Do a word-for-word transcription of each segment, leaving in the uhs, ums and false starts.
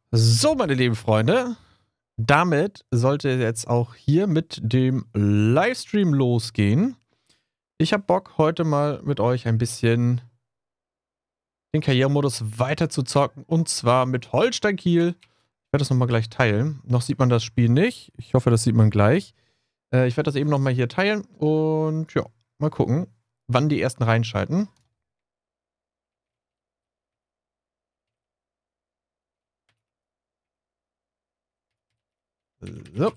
So, meine lieben Freunde, damit sollte jetzt auch hier mit dem Livestream losgehen. Ich habe Bock, heute mal mit euch ein bisschen den Karrieremodus weiter zu zocken. Und zwar mit Holstein Kiel. Ich werde das nochmal gleich teilen. Noch sieht man das Spiel nicht. Ich hoffe, das sieht man gleich. Äh, ich werde das eben nochmal hier teilen. Und ja, mal gucken, wann die ersten reinschalten. So.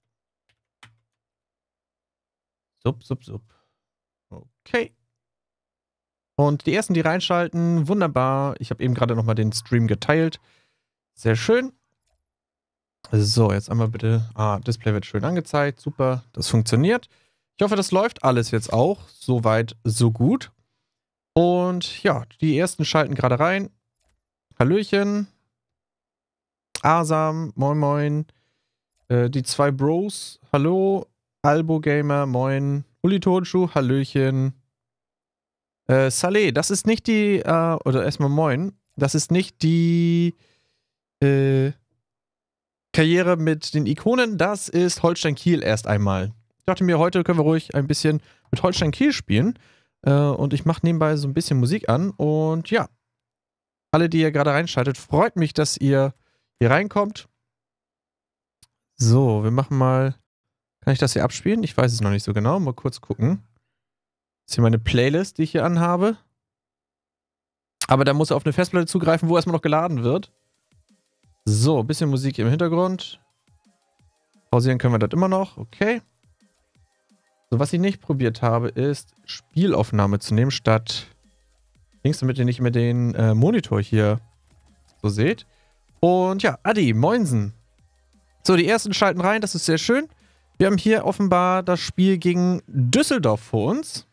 Sup, sup, sup. Okay. Und die ersten, die reinschalten, wunderbar. Ich habe eben gerade nochmal den Stream geteilt. Sehr schön. So, jetzt einmal bitte. Ah, Display wird schön angezeigt. Super, das funktioniert. Ich hoffe, das läuft alles jetzt auch. Soweit, so gut. Und ja, die ersten schalten gerade rein. Hallöchen. Asam, moin moin. Äh, die zwei Bros, hallo. Albo Gamer, moin. Uli Tonschuh, hallöchen. Äh, Saleh, das ist nicht die, äh, oder erstmal moin, das ist nicht die, äh, Karriere mit den Ikonen, das ist Holstein Kiel erst einmal. Ich dachte mir, heute können wir ruhig ein bisschen mit Holstein Kiel spielen, äh, und ich mache nebenbei so ein bisschen Musik an und ja, alle, die ihr gerade reinschaltet, freut mich, dass ihr hier reinkommt. So, wir machen mal, kann ich das hier abspielen? Ich weiß es noch nicht so genau, mal kurz gucken. Das ist hier meine Playlist, die ich hier anhabe. Aber da muss er auf eine Festplatte zugreifen, wo erstmal noch geladen wird. So, ein bisschen Musik im Hintergrund. Pausieren können wir das immer noch. Okay. So, was ich nicht probiert habe, ist Spielaufnahme zu nehmen, statt links, damit ihr nicht mehr den äh, Monitor hier so seht. Und ja, Adi, moinsen. So, die ersten schalten rein, das ist sehr schön. Wir haben hier offenbar das Spiel gegen Düsseldorf vor uns.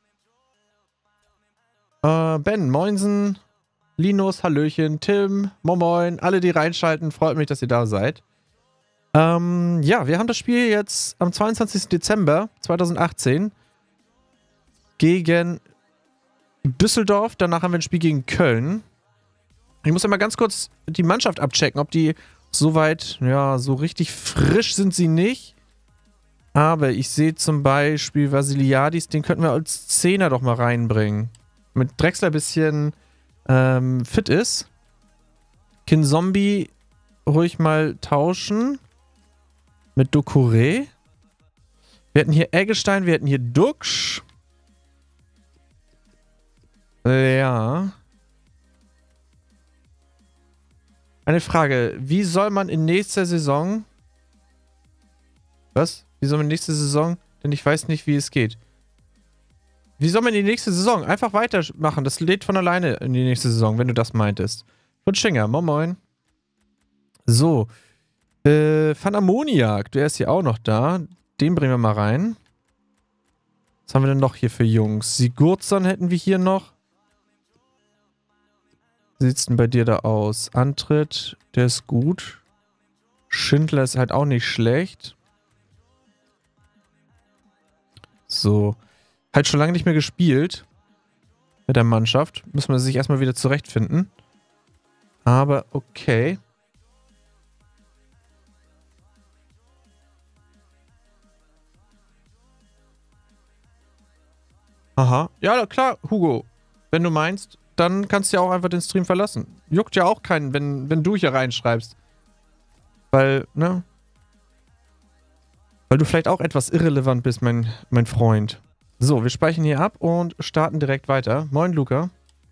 Äh, Ben, moinsen. Linus, hallöchen. Tim, moin moin. Alle, die reinschalten, freut mich, dass ihr da seid. Ähm, ja, wir haben das Spiel jetzt am zweiundzwanzigsten Dezember zweitausendachtzehn gegen Düsseldorf. Danach haben wir ein Spiel gegen Köln. Ich muss ja mal ganz kurz die Mannschaft abchecken, ob die soweit, ja, so richtig frisch sind sie nicht. Aber ich sehe zum Beispiel Vasiliadis, den könnten wir als Zehner doch mal reinbringen. Mit Drexler ein bisschen ähm, fit ist. Kinzombie ruhig mal tauschen. Mit Doucouré. Wir hätten hier Eggestein, wir hätten hier Duxch. Ja. Eine Frage. Wie soll man in nächster Saison... Was? Wie soll man in nächster Saison... Denn ich weiß nicht, wie es geht. Wie soll man in die nächste Saison? Einfach weitermachen. Das lädt von alleine in die nächste Saison, wenn du das meintest. Schinger, moin moin. So. Äh, Van Ammoniak, der ist hier auch noch da. Den bringen wir mal rein. Was haben wir denn noch hier für Jungs? Sigurdsson hätten wir hier noch. Wie sieht's denn bei dir da aus? Antritt, der ist gut. Schindler ist halt auch nicht schlecht. So. Halt schon lange nicht mehr gespielt. Mit der Mannschaft. Müssen wir sich erstmal wieder zurechtfinden. Aber okay. Aha. Ja, klar, Hugo. Wenn du meinst, dann kannst du ja auch einfach den Stream verlassen. Juckt ja auch keinen, wenn, wenn du hier reinschreibst. Weil, ne? Weil du vielleicht auch etwas irrelevant bist, mein, mein Freund. So, wir speichern hier ab und starten direkt weiter. Moin, Luca.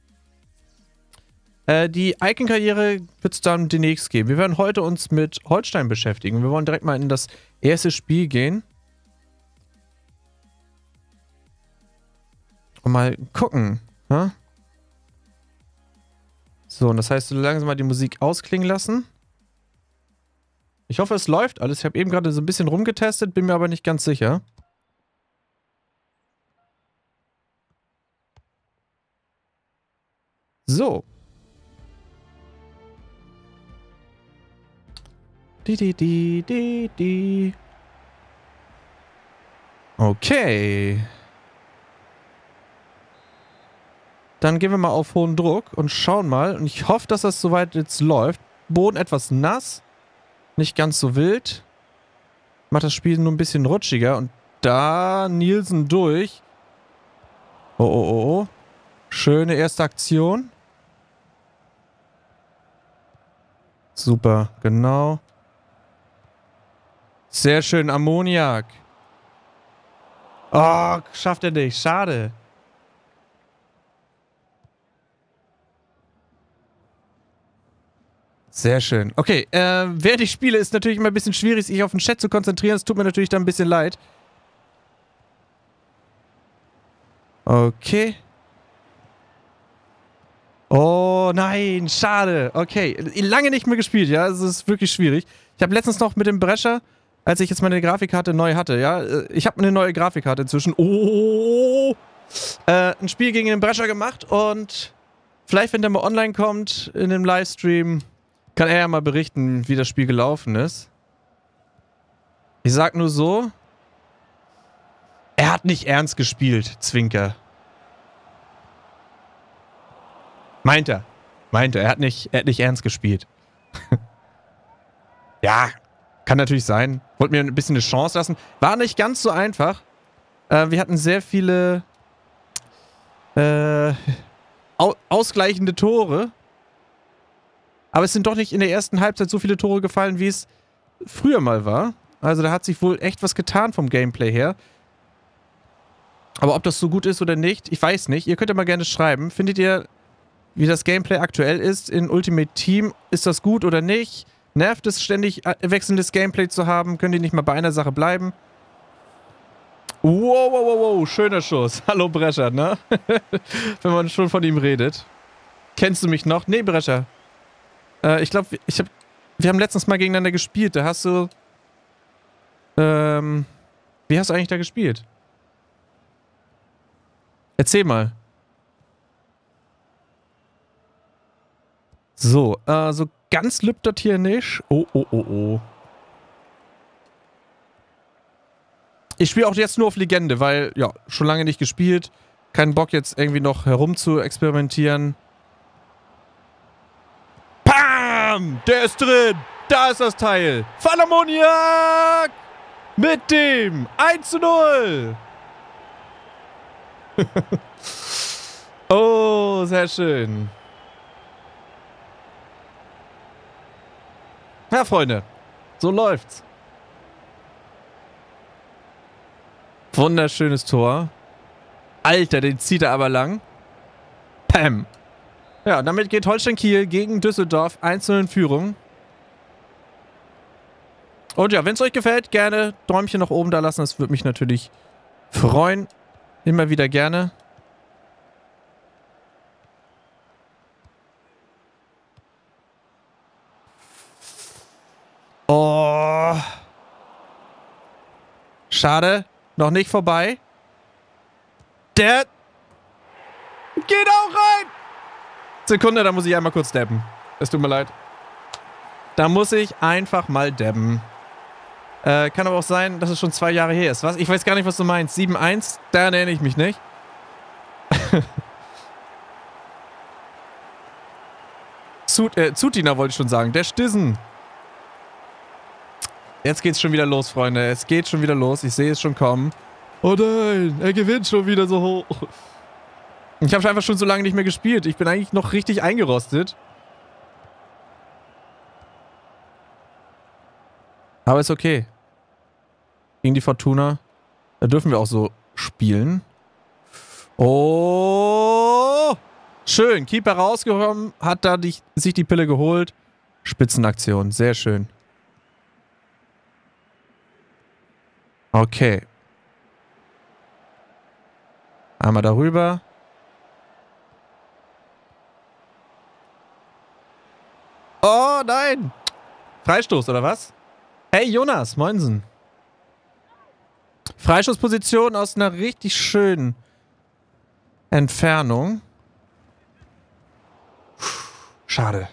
Äh, die Icon-Karriere wird es dann demnächst geben. Wir werden heute uns mit Holstein beschäftigen. Wir wollen direkt mal in das erste Spiel gehen. Und mal gucken. Hä? So, und das heißt, so langsam mal die Musik ausklingen lassen. Ich hoffe, es läuft alles. Ich habe eben gerade so ein bisschen rumgetestet, bin mir aber nicht ganz sicher. So. Die, die, die, die, die. Okay. Dann gehen wir mal auf hohen Druck und schauen mal. Und ich hoffe, dass das soweit jetzt läuft. Boden etwas nass. Nicht ganz so wild. Macht das Spiel nur ein bisschen rutschiger. Und da Nielsen durch. Oh, oh, oh, oh. Schöne erste Aktion. Super, genau. Sehr schön, Ammoniak. Oh, schafft er nicht. Schade. Sehr schön. Okay, äh, während ich spiele, ist natürlich immer ein bisschen schwierig, sich auf den Chat zu konzentrieren. Es tut mir natürlich dann ein bisschen leid. Okay. Oh nein, schade. Okay, lange nicht mehr gespielt, ja. Es ist wirklich schwierig. Ich habe letztens noch mit dem Brescher, als ich jetzt meine Grafikkarte neu hatte, ja. Ich habe eine neue Grafikkarte inzwischen. Oh! Äh, ein Spiel gegen den Brescher gemacht und vielleicht, wenn der mal online kommt, in dem Livestream, kann er ja mal berichten, wie das Spiel gelaufen ist. Ich sag nur so, er hat nicht ernst gespielt, Zwinker. Meint er. Meint er. Er hat nicht, er hat nicht ernst gespielt. Ja, kann natürlich sein. Wollte mir ein bisschen eine Chance lassen. War nicht ganz so einfach. Äh, wir hatten sehr viele äh, au ausgleichende Tore. Aber es sind doch nicht in der ersten Halbzeit so viele Tore gefallen, wie es früher mal war. Also da hat sich wohl echt was getan vom Gameplay her. Aber ob das so gut ist oder nicht, ich weiß nicht. Ihr könnt ja mal gerne schreiben. Findet ihr, wie das Gameplay aktuell ist in Ultimate Team? Ist das gut oder nicht? Nervt es, ständig wechselndes Gameplay zu haben? Könnt ihr nicht mal bei einer Sache bleiben? Wow, wow, wow, wow. Schöner Schuss. Hallo Brescher, ne? Wenn man schon von ihm redet. Kennst du mich noch? Nee, Brescher. Äh, ich glaube, ich hab, wir haben letztens mal gegeneinander gespielt. Da hast du... Ähm... Wie hast du eigentlich da gespielt? Erzähl mal. So, äh, so ganz lübt das hier nicht. Oh, oh, oh, oh. Ich spiele auch jetzt nur auf Legende, weil, ja, schon lange nicht gespielt. Keinen Bock jetzt irgendwie noch herum zu experimentieren. Pam! Der ist drin! Da ist das Teil! Van Ammoniak! Mit dem eins zu null! Oh, sehr schön. Ja, Freunde. So läuft's. Wunderschönes Tor. Alter, den zieht er aber lang. Pam. Ja, damit geht Holstein Kiel gegen Düsseldorf eins zu null in Führung. Und ja, wenn es euch gefällt, gerne Däumchen nach oben da lassen. Das würde mich natürlich freuen. Immer wieder gerne. Oh. Schade. Noch nicht vorbei. Der geht auch rein. Sekunde, da muss ich einmal kurz dabben. Es tut mir leid. Da muss ich einfach mal dabben. Äh, kann aber auch sein, dass es schon zwei Jahre her ist. Was? Ich weiß gar nicht, was du meinst. sieben eins? Daran erinnere ich mich nicht. Zut, äh, Zutina wollte ich schon sagen. Der Stissen. Jetzt geht's schon wieder los, Freunde. Es geht schon wieder los. Ich sehe es schon kommen. Oh nein, er gewinnt schon wieder so hoch. Ich habe einfach schon so lange nicht mehr gespielt. Ich bin eigentlich noch richtig eingerostet. Aber ist okay. Gegen die Fortuna. Da dürfen wir auch so spielen. Oh! Schön. Keeper rausgekommen. Hat da die, sich die Pille geholt. Spitzenaktion. Sehr schön. Okay. Einmal darüber. Oh nein! Freistoß, oder was? Hey Jonas, moinsen. Freischussposition aus einer richtig schönen Entfernung. Schade.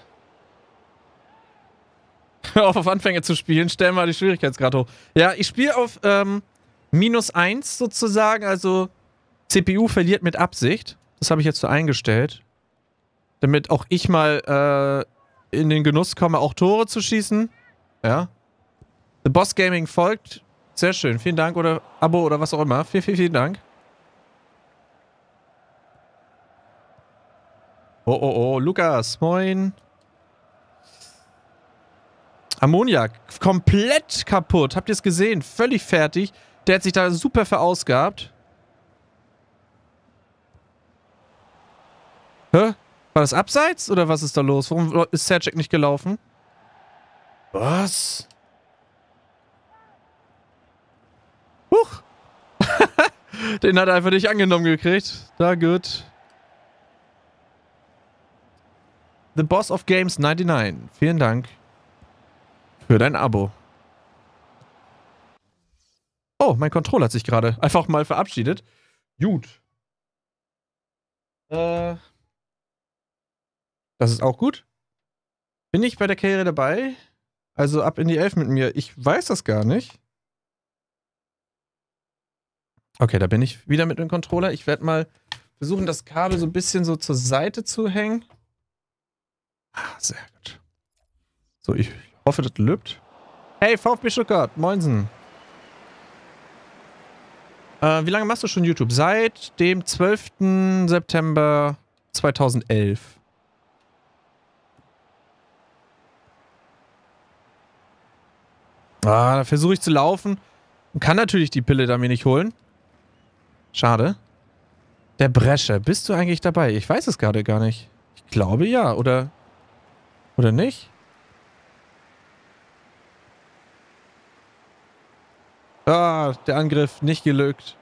Hör auf, auf Anfänger zu spielen. Stell mal die Schwierigkeitsgrad hoch. Ja, ich spiele auf ähm, minus eins sozusagen. Also C P U verliert mit Absicht. Das habe ich jetzt so eingestellt. Damit auch ich mal äh, in den Genuss komme, auch Tore zu schießen. Ja. The Boss Gaming folgt. Sehr schön. Vielen Dank oder Abo oder was auch immer. Vielen, vielen, vielen Dank. Oh, oh, oh. Lukas, moin. Ammoniak, komplett kaputt. Habt ihr es gesehen? Völlig fertig. Der hat sich da super verausgabt. Hä? War das abseits oder was ist da los? Warum ist Sercek nicht gelaufen? Was? Huch. Den hat er einfach nicht angenommen gekriegt. Da gut. The Boss of Games neunundneunzig. Vielen Dank für dein Abo. Oh, mein Controller hat sich gerade einfach mal verabschiedet. Gut. Äh... Das ist auch gut. Bin ich bei der Karriere dabei? Also ab in die Elf mit mir. Ich weiß das gar nicht. Okay, da bin ich wieder mit dem Controller. Ich werde mal versuchen, das Kabel so ein bisschen so zur Seite zu hängen. Ah, sehr gut. So, ich hoffe, das lübt. Hey, VfB Stuttgart. Moinsen. Äh, wie lange machst du schon YouTube? Seit dem zwölften September zweitausendelf. Ah, da versuche ich zu laufen. Und kann natürlich die Pille da mir nicht holen. Schade. Der Brescher, bist du eigentlich dabei? Ich weiß es gerade gar nicht. Ich glaube ja, oder... Oder nicht? Ah, der Angriff nicht gelückt.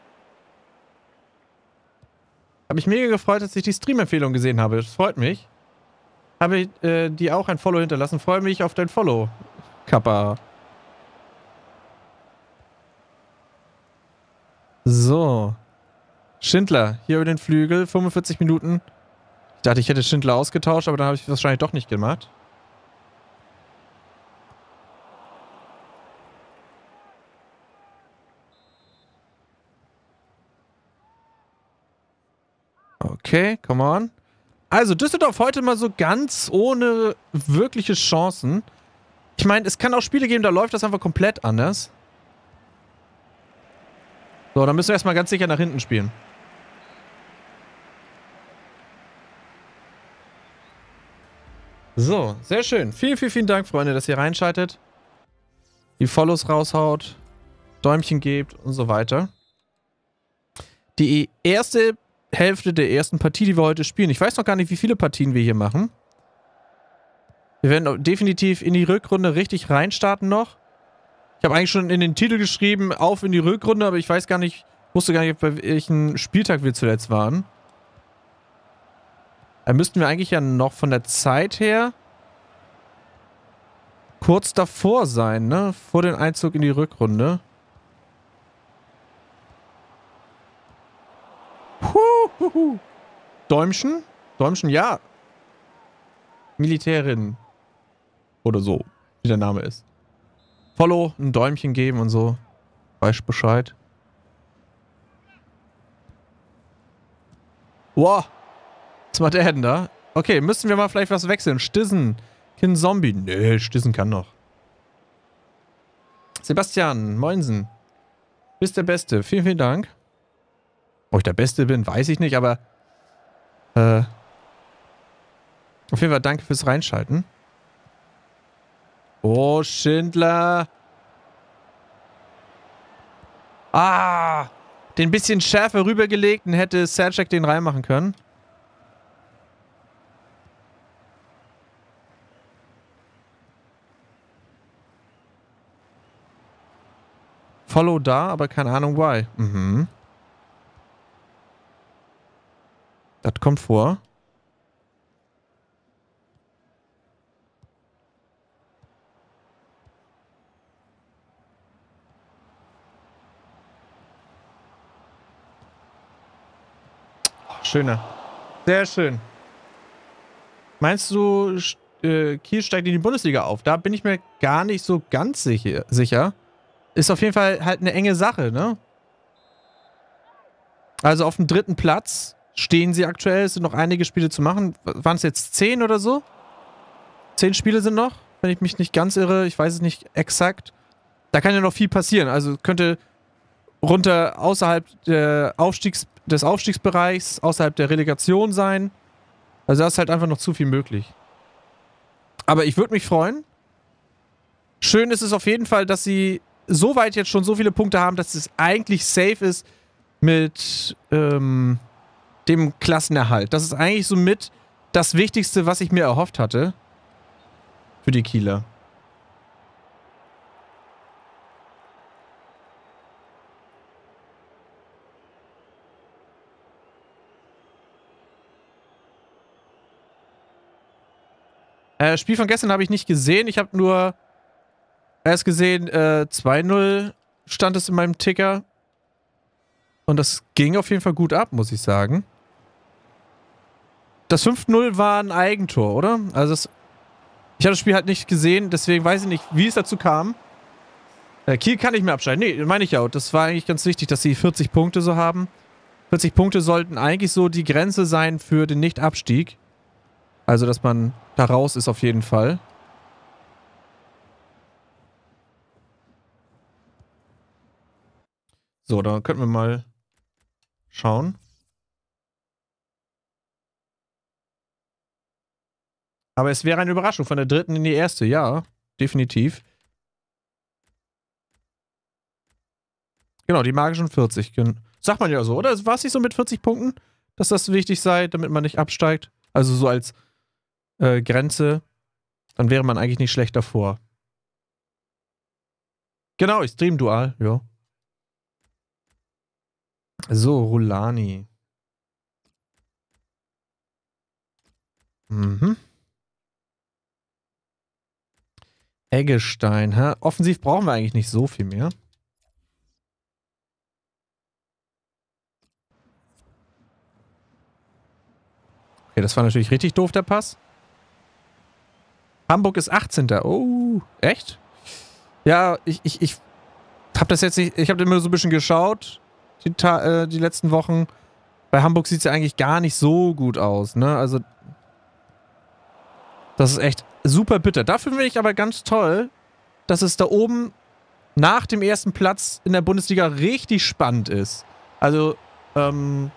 Habe mich mega gefreut, dass ich die Stream-Empfehlung gesehen habe. Das freut mich. Habe ich äh, dir auch ein Follow hinterlassen. Freue mich auf dein Follow, Kappa. So. Schindler, hier über den Flügel, fünfundvierzig Minuten. Ich dachte, ich hätte Schindler ausgetauscht, aber dann habe ich es wahrscheinlich doch nicht gemacht. Okay, come on. Also, Düsseldorf heute mal so ganz ohne wirkliche Chancen. Ich meine, es kann auch Spiele geben, da läuft das einfach komplett anders. So, dann müssen wir erstmal ganz sicher nach hinten spielen. So, sehr schön. Vielen, vielen, vielen Dank, Freunde, dass ihr reinschaltet. Die Follows raushaut, Däumchen gebt und so weiter. Die erste Hälfte der ersten Partie, die wir heute spielen. Ich weiß noch gar nicht, wie viele Partien wir hier machen. Wir werden definitiv in die Rückrunde richtig reinstarten noch. Ich habe eigentlich schon in den Titel geschrieben, auf in die Rückrunde, aber ich weiß gar nicht, wusste gar nicht, bei welchem Spieltag wir zuletzt waren. Da müssten wir eigentlich ja noch von der Zeit her kurz davor sein, ne? Vor dem Einzug in die Rückrunde. Huhuhu. Däumchen? Däumchen, ja. Militärin. Oder so, wie der Name ist. Follow, ein Däumchen geben und so. Weiß Bescheid. Wow. Was macht der denn da? Okay, müssen wir mal vielleicht was wechseln. Stissen. Kein Zombie. Nö, Stissen kann noch. Sebastian, moinsen. Bist der Beste. Vielen, vielen Dank. Ob ich der Beste bin, weiß ich nicht, aber äh, auf jeden Fall danke fürs Reinschalten. Oh, Schindler. Ah, den bisschen schärfer rübergelegt und hätte Sercek den reinmachen können. Follow da, aber keine Ahnung why. Mhm. Das kommt vor. Schöner. Sehr schön. Meinst du, äh, Kiel steigt in die Bundesliga auf? Da bin ich mir gar nicht so ganz sicher. sicher. Ist auf jeden Fall halt eine enge Sache, ne? Also auf dem dritten Platz stehen sie aktuell. Es sind noch einige Spiele zu machen. Waren es jetzt zehn oder so? Zehn Spiele sind noch, wenn ich mich nicht ganz irre. Ich weiß es nicht exakt. Da kann ja noch viel passieren. Also könnte runter außerhalb der Aufstiegs, des Aufstiegsbereichs, außerhalb der Relegation sein. Also da ist halt einfach noch zu viel möglich. Aber ich würde mich freuen. Schön ist es auf jeden Fall, dass sie so weit jetzt schon so viele Punkte haben, dass es eigentlich safe ist mit ähm, dem Klassenerhalt. Das ist eigentlich so mit das Wichtigste, was ich mir erhofft hatte für die Kieler. Äh, Spiel von gestern habe ich nicht gesehen. Ich habe nur erst gesehen, äh, zwei null stand es in meinem Ticker. Und das ging auf jeden Fall gut ab, muss ich sagen. Das fünf null war ein Eigentor, oder? Also das, ich habe das Spiel halt nicht gesehen, deswegen weiß ich nicht, wie es dazu kam. Äh, Kiel kann nicht mehr absteigen. Nee, meine ich ja auch. Das war eigentlich ganz wichtig, dass sie vierzig Punkte so haben. vierzig Punkte sollten eigentlich so die Grenze sein für den Nicht-Abstieg. Also, dass man da raus ist auf jeden Fall. So, da könnten wir mal schauen. Aber es wäre eine Überraschung von der dritten in die erste, ja, definitiv. Genau, die magischen vierzig. Sagt man ja so, oder? War es nicht so mit vierzig Punkten, dass das wichtig sei, damit man nicht absteigt? Also so als äh, Grenze, dann wäre man eigentlich nicht schlecht davor. Genau, ich stream dual, ja. So, Rulani. Mhm. Eggestein, hä? Offensiv brauchen wir eigentlich nicht so viel mehr. Okay, das war natürlich richtig doof, der Pass. Hamburg ist achtzehnter Oh, echt? Ja, ich, ich, ich hab das jetzt nicht, ich habe immer so ein bisschen geschaut, die, äh, die letzten Wochen. Bei Hamburg sieht es ja eigentlich gar nicht so gut aus, ne? Also, das ist echt super bitter. Dafür finde ich aber ganz toll, dass es da oben nach dem ersten Platz in der Bundesliga richtig spannend ist. Also, ähm,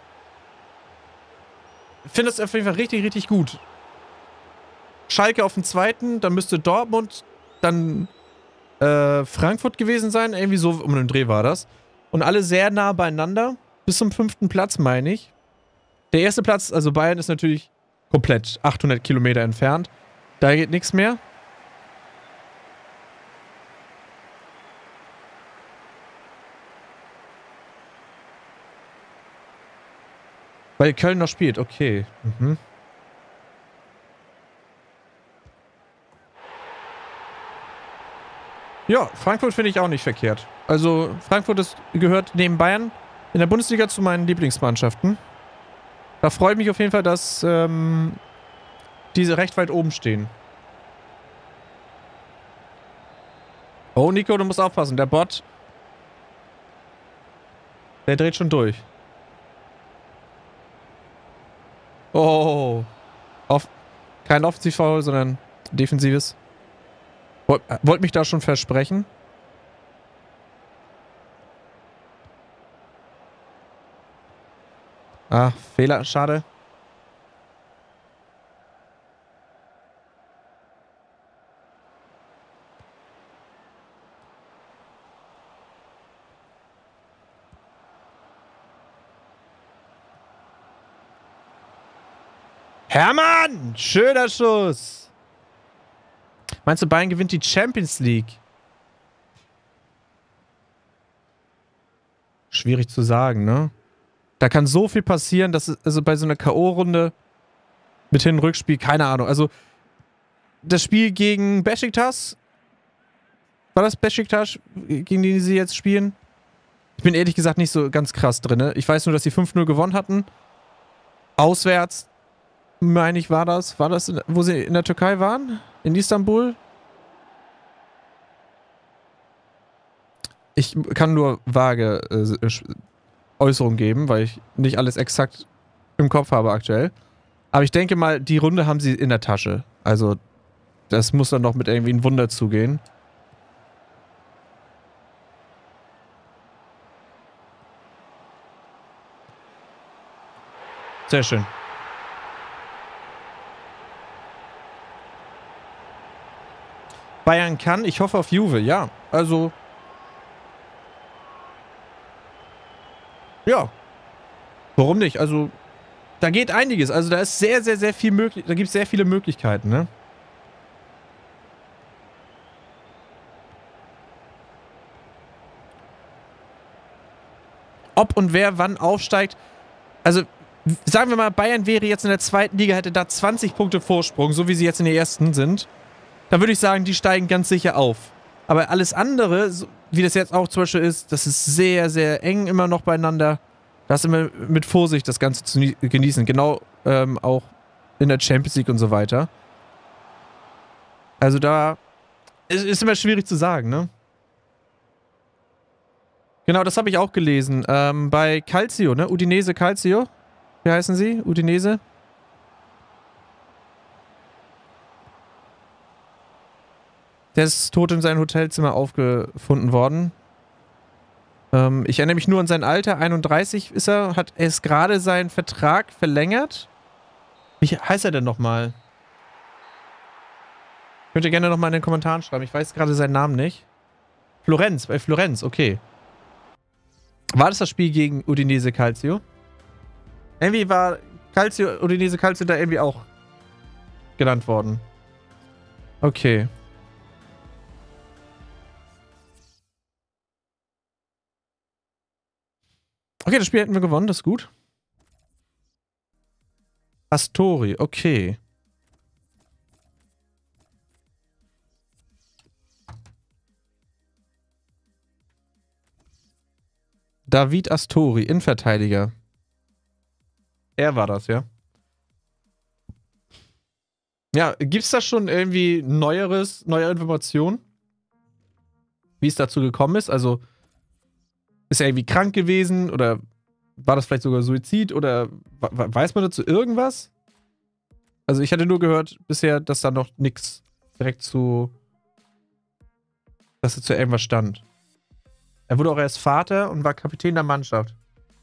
ich finde das auf jeden Fall richtig, richtig gut. Schalke auf dem zweiten, dann müsste Dortmund, dann äh, Frankfurt gewesen sein. Irgendwie so um den Dreh war das. Und alle sehr nah beieinander. Bis zum fünften Platz, meine ich. Der erste Platz, also Bayern, ist natürlich komplett achthundert Kilometer entfernt. Da geht nichts mehr. Weil Köln noch spielt, okay. Mhm. Ja, Frankfurt finde ich auch nicht verkehrt. Also Frankfurt ist, gehört neben Bayern in der Bundesliga zu meinen Lieblingsmannschaften. Da freue ich mich auf jeden Fall, dass ähm, diese recht weit oben stehen. Oh, Nico, du musst aufpassen. Der Bot, der dreht schon durch. Oh. Auf, kein Offensiv-Foul, sondern defensives. Wollt, wollt mich da schon versprechen? Ah, Fehler, schade. Hermann! Schöner Schuss! Meinst du, Bayern gewinnt die Champions League? Schwierig zu sagen, ne? Da kann so viel passieren, dass es, also bei so einer K O-Runde mit Hin- und Rückspiel, keine Ahnung. Also, das Spiel gegen Beşiktaş, war das Beşiktaş, gegen die sie jetzt spielen? Ich bin ehrlich gesagt nicht so ganz krass drin, ne? Ich weiß nur, dass sie fünf null gewonnen hatten. Auswärts, meine ich, war das. War das, in, wo sie in der Türkei waren? In Istanbul? Ich kann nur vage äh, Äußerungen geben, weil ich nicht alles exakt im Kopf habe aktuell. Aber ich denke mal, die Runde haben sie in der Tasche. Also, Das muss dann noch mit irgendwie ein Wunder zugehen. Sehr schön. Bayern kann, ich hoffe auf Juve, ja. Also. Ja. Warum nicht? Also, da geht einiges. Also, da ist sehr, sehr, sehr viel möglich. Da gibt es sehr viele Möglichkeiten, ne? Ob und wer wann aufsteigt. Also, sagen wir mal, Bayern wäre jetzt in der zweiten Liga, hätte da zwanzig Punkte Vorsprung, so wie sie jetzt in der ersten sind. Da würde ich sagen, die steigen ganz sicher auf. Aber alles andere, wie das jetzt auch zum Beispiel ist, das ist sehr, sehr eng immer noch beieinander. Da ist immer mit Vorsicht das Ganze zu genießen. Genau ähm, auch in der Champions League und so weiter. Also da ist, ist immer schwierig zu sagen, ne? Genau, das habe ich auch gelesen. Ähm, bei Calcio, ne? Udinese Calcio. Wie heißen sie? Udinese? Der ist tot in seinem Hotelzimmer aufgefunden worden. Ähm, ich erinnere mich nur an sein Alter. einunddreißig ist er. Hat erst gerade seinen Vertrag verlängert. Wie heißt er denn nochmal? Könnt ihr gerne nochmal in den Kommentaren schreiben. Ich weiß gerade seinen Namen nicht. Florenz, bei Florenz, okay. War das das Spiel gegen Udinese Calcio? Irgendwie war Calcio, Udinese Calcio da irgendwie auch genannt worden. Okay. Okay, das Spiel hätten wir gewonnen, das ist gut. Astori, okay. David Astori, Innenverteidiger. Er war das, ja? Ja, gibt's da schon irgendwie Neueres, neue Informationen? Wie es dazu gekommen ist? Also, ist er irgendwie krank gewesen oder war das vielleicht sogar Suizid oder weiß man dazu irgendwas? Also ich hatte nur gehört bisher, dass da noch nichts direkt zu, dass er zu irgendwas stand. Er wurde auch erst Vater und war Kapitän der Mannschaft.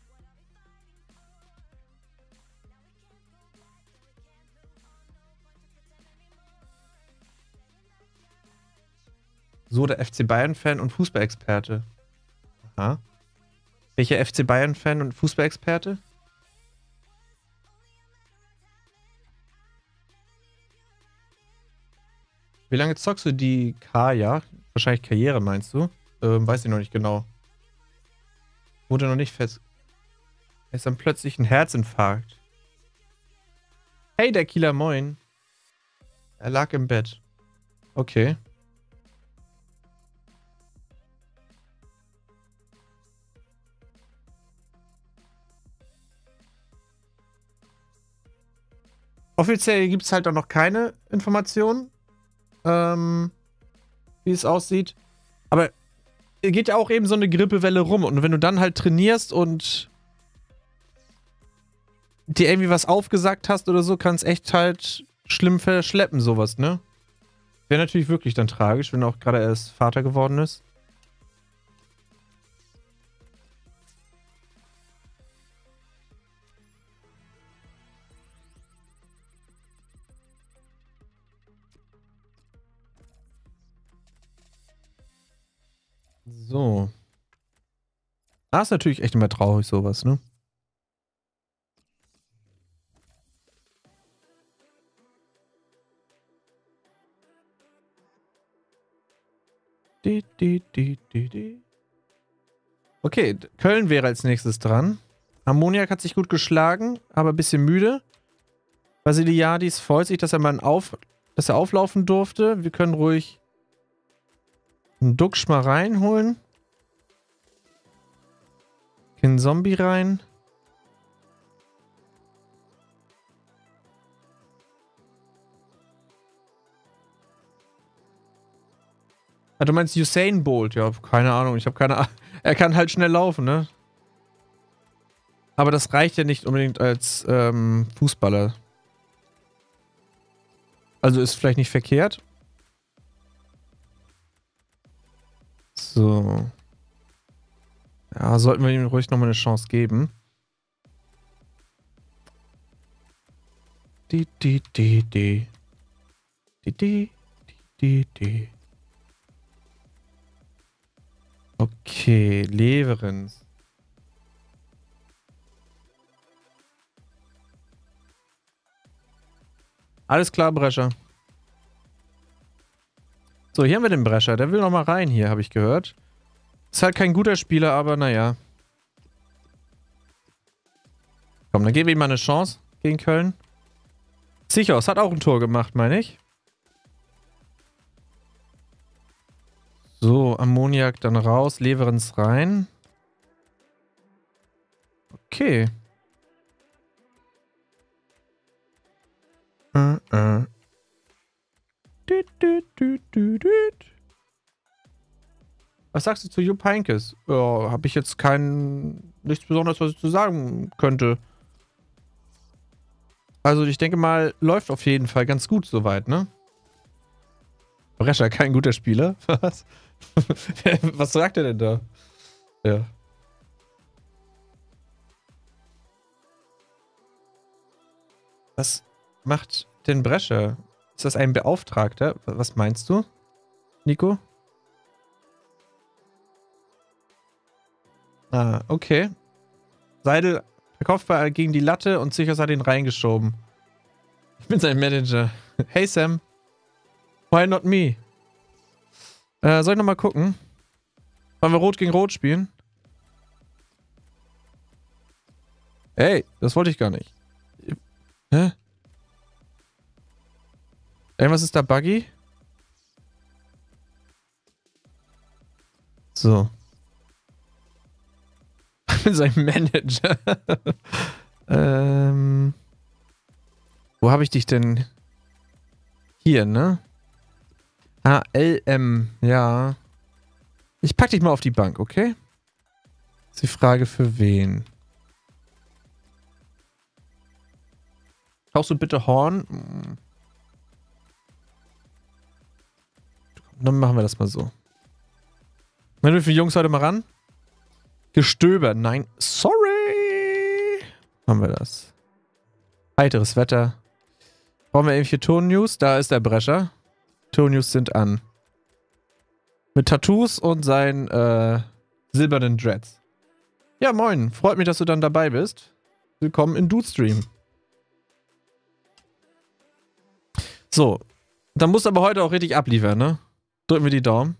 So, der F C Bayern-Fan und Fußballexperte. Aha. Welcher F C Bayern-Fan und Fußballexperte? Wie lange zockst du die Kaya? Wahrscheinlich Karriere, meinst du? Ähm, weiß ich noch nicht genau. Wurde noch nicht fest. Er ist dann plötzlich ein Herzinfarkt. Hey, der Kieler, moin. Er lag im Bett. Okay. Offiziell gibt es halt auch noch keine Informationen, ähm, wie es aussieht. Aber geht ja auch eben so eine Grippewelle rum. Und wenn du dann halt trainierst und dir irgendwie was aufgesagt hast oder so, kann es echt halt schlimm verschleppen, sowas, ne? Wäre natürlich wirklich dann tragisch, wenn er auch gerade erst Vater geworden ist. So. Ah, ist natürlich echt immer traurig, sowas, ne? Die, die, die, die, die. Okay, Köln wäre als nächstes dran. Ammoniak hat sich gut geschlagen, aber ein bisschen müde. Basiliadis freut sich, dass er mal auf, dass er auflaufen durfte. Wir können ruhig einen Duxch mal reinholen. Kein Zombie rein. Ah, du meinst Usain Bolt? Ja, keine Ahnung. Ich habe keine Ahnung. Er kann halt schnell laufen, ne? Aber das reicht ja nicht unbedingt als ähm, Fußballer. Also ist vielleicht nicht verkehrt. So. Ja, sollten wir ihm ruhig nochmal eine Chance geben. Die, die, die, die. Die, die, die, die. Okay, Leverenz. Alles klar, Brescher. So, hier haben wir den Brescher. Der will noch mal rein hier, habe ich gehört. Ist halt kein guter Spieler, aber naja. Komm, dann geben wir ihm mal eine Chance gegen Köln. Sichos hat auch ein Tor gemacht, meine ich. So, Ammoniak dann raus, Leverenz rein. Okay. Äh, äh. Düt, düt, düt, düt, düt. Was sagst du zu Jupp Heynckes? Ja, habe ich jetzt kein... nichts Besonderes, was ich zu sagen könnte. Also ich denke mal, läuft auf jeden Fall ganz gut soweit, ne? Brescher, kein guter Spieler? Was? Was sagt er denn da? Ja. Was macht denn Brescher? Ist das ein Beauftragter? Was meinst du, Nico? Ah, okay. Seidel, der Kopfball gegen die Latte und Sichos hat ihn reingeschoben. Ich bin sein Manager. Hey Sam. Why not me? Äh, soll ich nochmal gucken? Wollen wir Rot gegen Rot spielen? Ey, das wollte ich gar nicht. Hä? Irgendwas ist da buggy? So. Ich bin sein Manager. ähm. Wo habe ich dich denn? Hier, ne? Ah, L M, ja. Ich pack dich mal auf die Bank, okay? Ist die Frage für wen? Brauchst du bitte Horn? Hm. Dann machen wir das mal so. Dann dürfen die Jungs heute mal ran. Gestöber. Nein, sorry. Machen wir das. Heiteres Wetter. Brauchen wir irgendwelche Ton-News? Da ist der Brescher. Ton-News sind an. Mit Tattoos und seinen äh, silbernen Dreads. Ja, moin. Freut mich, dass du dann dabei bist. Willkommen in Dude-Stream. So. Dann musst du aber heute auch richtig abliefern, ne? Drücken wir die Daumen.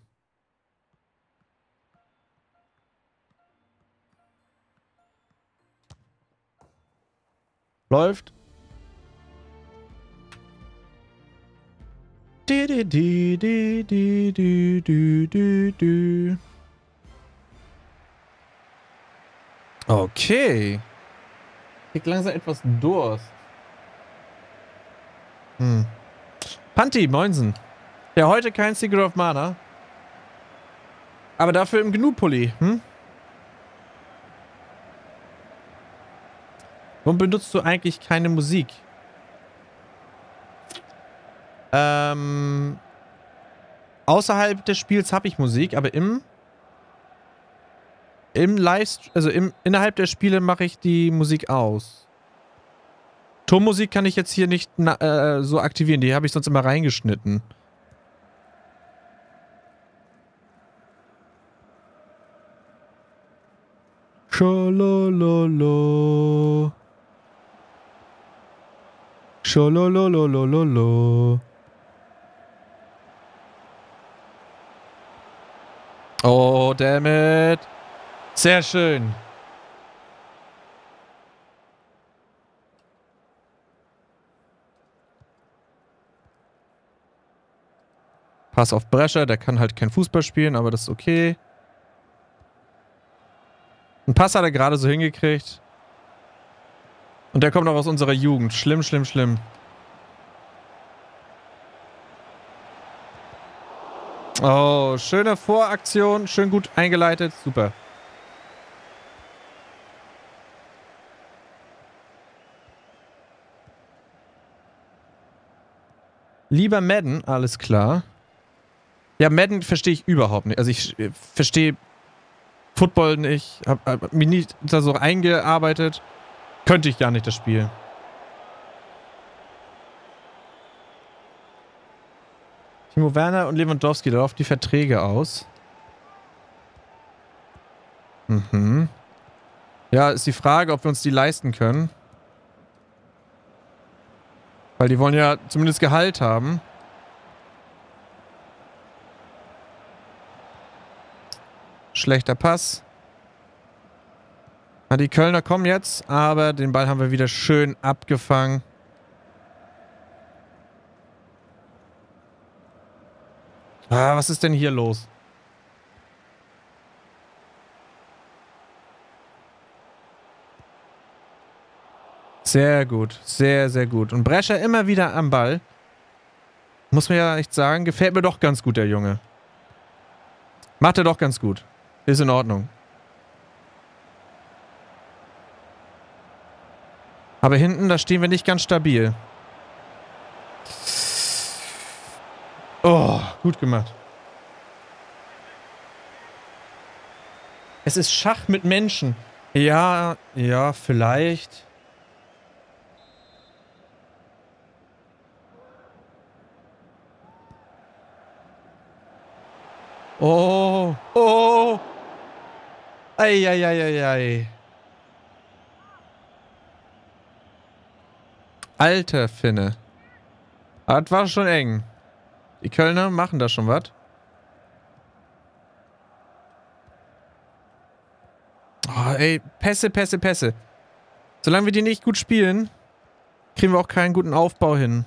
Läuft. Die, die, die, die, die, die, die, die, die. Okay. Ich krieg langsam etwas Durst. Hm. Panti, moinsen. Ja, heute kein Secret of Mana. Aber dafür im Gnu-Pulli, hm? Warum benutzt du eigentlich keine Musik? Ähm, außerhalb des Spiels habe ich Musik, aber im im Live, also im, innerhalb der Spiele mache ich die Musik aus. Tonmusik kann ich jetzt hier nicht na, äh, so aktivieren, die habe ich sonst immer reingeschnitten. Scholololo. Scholololololo. Oh, damn it. Sehr schön. Pass auf Brescher, der kann halt kein Fußball spielen, aber das ist okay. Einen Pass hat er gerade so hingekriegt. Und der kommt noch aus unserer Jugend. Schlimm, schlimm, schlimm. Oh, schöne Voraktion. Schön gut eingeleitet. Super. Lieber Madden, alles klar. Ja, Madden verstehe ich überhaupt nicht. Also ich äh, verstehe Football nicht, hab, hab mich nicht da so eingearbeitet. Könnte ich gar nicht, das Spiel. Timo Werner und Lewandowski, da laufen die Verträge aus. Mhm. Ja, ist die Frage, ob wir uns die leisten können. Weil die wollen ja zumindest Gehalt haben. Schlechter Pass. Ah, die Kölner kommen jetzt, aber den Ball haben wir wieder schön abgefangen. Ah, was ist denn hier los? Sehr gut, sehr, sehr gut. Und Brescher immer wieder am Ball. Muss mir ja echt sagen, gefällt mir doch ganz gut, der Junge. Macht er doch ganz gut. Ist in Ordnung. Aber hinten, da stehen wir nicht ganz stabil. Oh, gut gemacht. Es ist Schach mit Menschen. Ja, ja, vielleicht. Oh, oh. Eieieiei. Alter Finne. Das war schon eng. Die Kölner machen da schon was. Oh, ey, Pässe, Pässe, Pässe. Solange wir die nicht gut spielen, kriegen wir auch keinen guten Aufbau hin.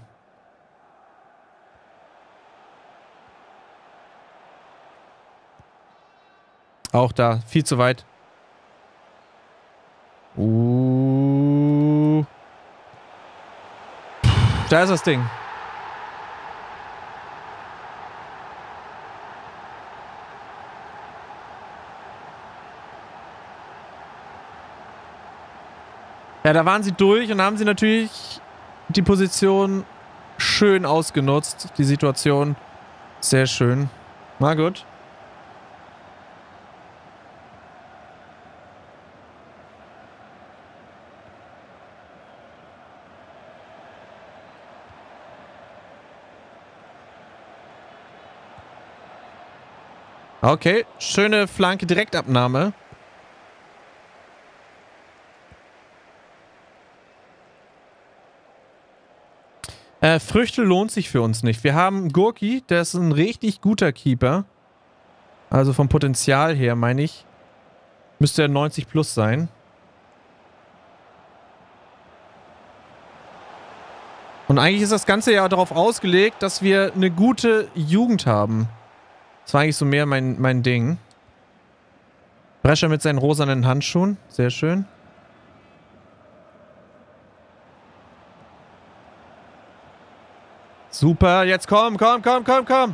Auch da, viel zu weit. Uh. Da ist das Ding. Ja, da waren sie durch und haben sie natürlich die Position schön ausgenutzt. Die Situation. Sehr schön. Na gut. Okay, schöne Flanke, Direktabnahme. Äh, Früchte lohnt sich für uns nicht. Wir haben Gurki, der ist ein richtig guter Keeper. Also vom Potenzial her, meine ich, müsste er neunzig plus sein. Und eigentlich ist das Ganze ja darauf ausgelegt, dass wir eine gute Jugend haben. Das war eigentlich so mehr mein, mein Ding. Brescher mit seinen rosanen Handschuhen. Sehr schön. Super, jetzt komm, komm, komm, komm, komm.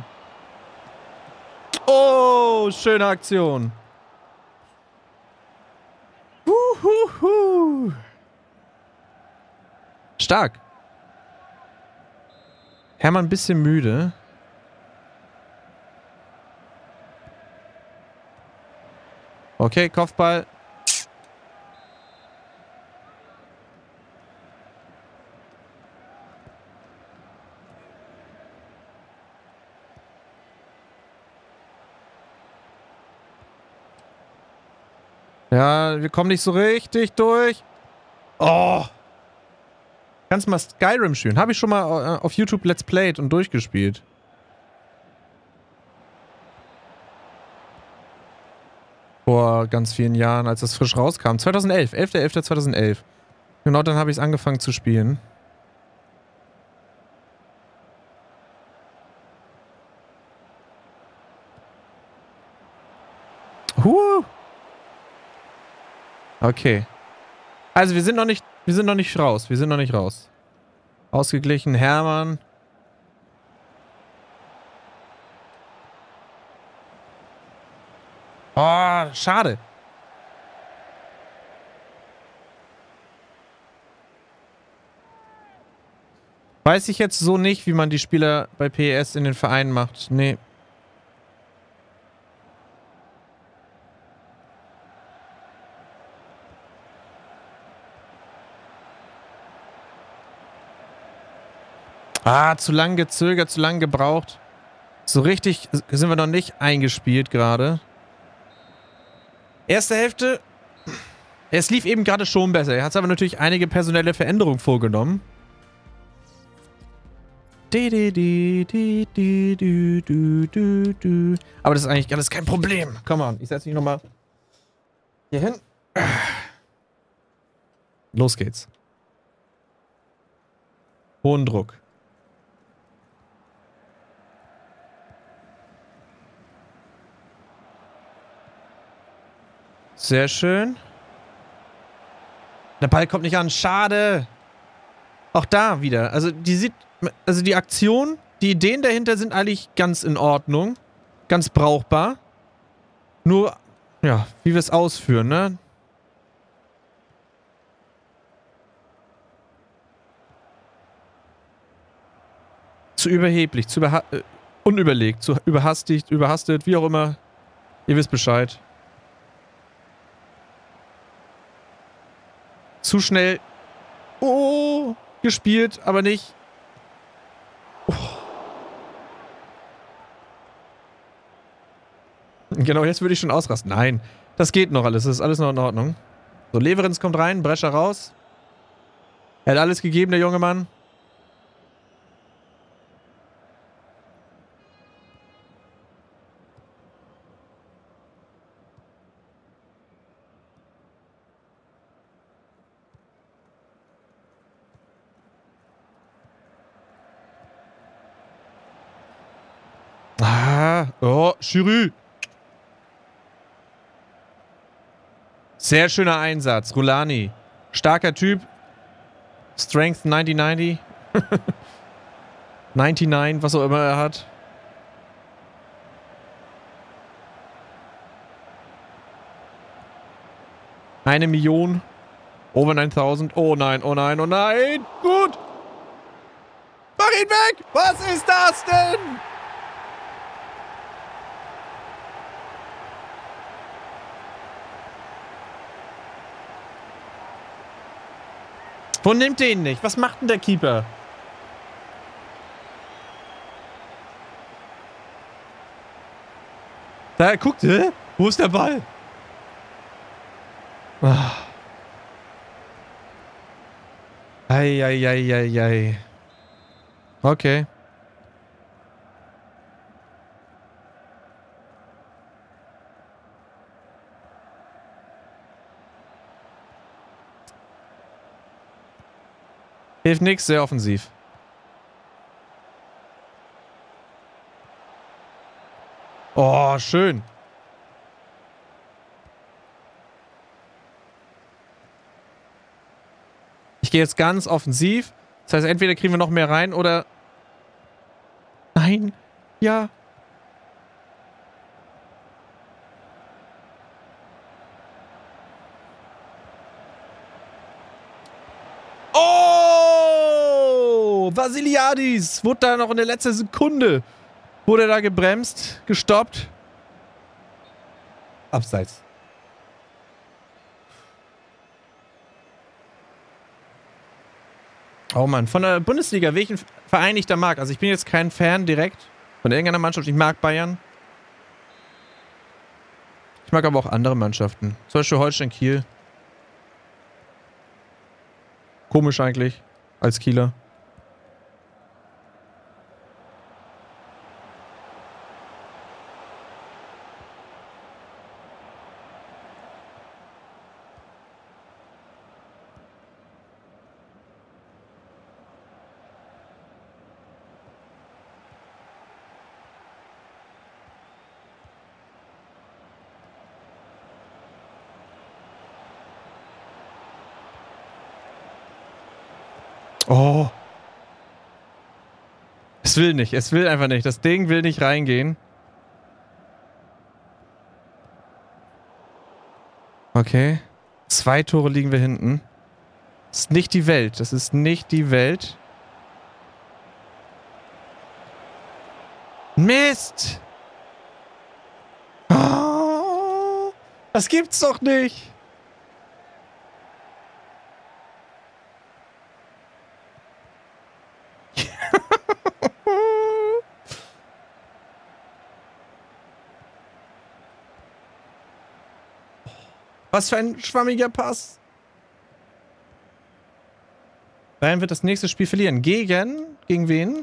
Oh, schöne Aktion. Uhuhu. Stark. Hermann ein bisschen müde. Okay, Kopfball. Ja, wir kommen nicht so richtig durch. Oh. Kannst du mal Skyrim spielen? Habe ich schon mal auf YouTube Let's Played und durchgespielt. Vor ganz vielen Jahren, als das frisch rauskam. zweitausendelf. elfter elfter zweitausendelf. Genau dann habe ich es angefangen zu spielen. Huh. Okay. Also wir sind noch nicht, wir sind noch nicht raus. Wir sind noch nicht raus. Ausgeglichen, Hermann. Oh, schade. Weiß ich jetzt so nicht, wie man die Spieler bei P E S in den Vereinen macht. Nee. Ah, zu lang gezögert, zu lang gebraucht. So richtig sind wir noch nicht eingespielt gerade. Erste Hälfte. Es lief eben gerade schon besser. Er hat aber natürlich einige personelle Veränderungen vorgenommen. Aber das ist eigentlich alles kein Problem. Komm on, ich setze mich nochmal hier hin. Los geht's. Hohen Druck. Sehr schön. Der Ball kommt nicht an. Schade. Auch da wieder. Also die sieht, also die Aktion, die Ideen dahinter sind eigentlich ganz in Ordnung. Ganz brauchbar. Nur, ja, wie wir es ausführen, ne? Zu überheblich, zu überha äh, unüberlegt, zu überhastigt, überhastet, wie auch immer. Ihr wisst Bescheid. Zu schnell. Oh, gespielt, aber nicht. Oh. Genau, jetzt würde ich schon ausrasten. Nein, das geht noch alles. Das ist alles noch in Ordnung. So, Leverenz kommt rein, Brescher raus. Er hat alles gegeben, der junge Mann. Ah, oh, Giroud. Sehr schöner Einsatz. Rulani. Starker Typ. Strength neunzig neunzig. neunundneunzig, was auch immer er hat. Eine Million. Over neuntausend. Oh nein, oh nein, oh nein. Gut. Mach ihn weg. Was ist das denn? Wo nimmt er ihn nicht? Was macht denn der Keeper? Da, guckt, hä? Wo ist der Ball? Ah. Eieieiei. Okay. Hilft nix, sehr offensiv. Oh, schön. Ich gehe jetzt ganz offensiv. Das heißt, entweder kriegen wir noch mehr rein oder... Nein. Ja. Oh! Vasiliadis! Wurde da noch in der letzten Sekunde. Wurde da gebremst, gestoppt. Abseits. Oh Mann, von der Bundesliga, welchen Verein ich da mag. Also ich bin jetzt kein Fan direkt von irgendeiner Mannschaft. Ich mag Bayern. Ich mag aber auch andere Mannschaften. Zum Beispiel Holstein Kiel. Komisch eigentlich, als Kieler. Oh. Es will nicht. Es will einfach nicht. Das Ding will nicht reingehen. Okay. Zwei Tore liegen wir hinten. Das ist nicht die Welt. Das ist nicht die Welt. Mist! Oh, das gibt's doch nicht! Was für ein schwammiger Pass. Bayern wird das nächste Spiel verlieren. Gegen? Gegen wen?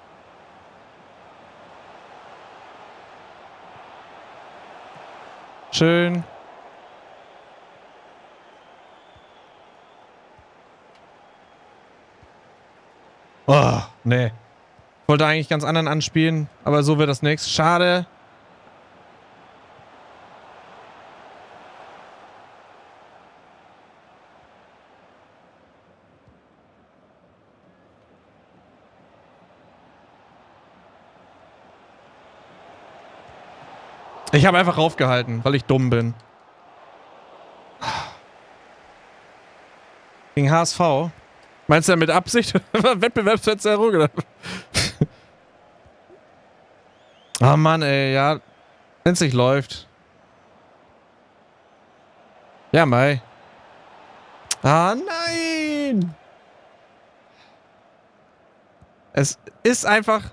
Schön. Oh, nee. Ich wollte eigentlich ganz anderen anspielen, aber so wird das nichts. Schade. Ich habe einfach raufgehalten, weil ich dumm bin. Gegen H S V. Meinst du ja mit Absicht? Wettbewerbsverzerrung, oder? Oh Mann, ey, ja. Wenn es nicht läuft. Ja, Mai. Ah, nein! Es ist einfach...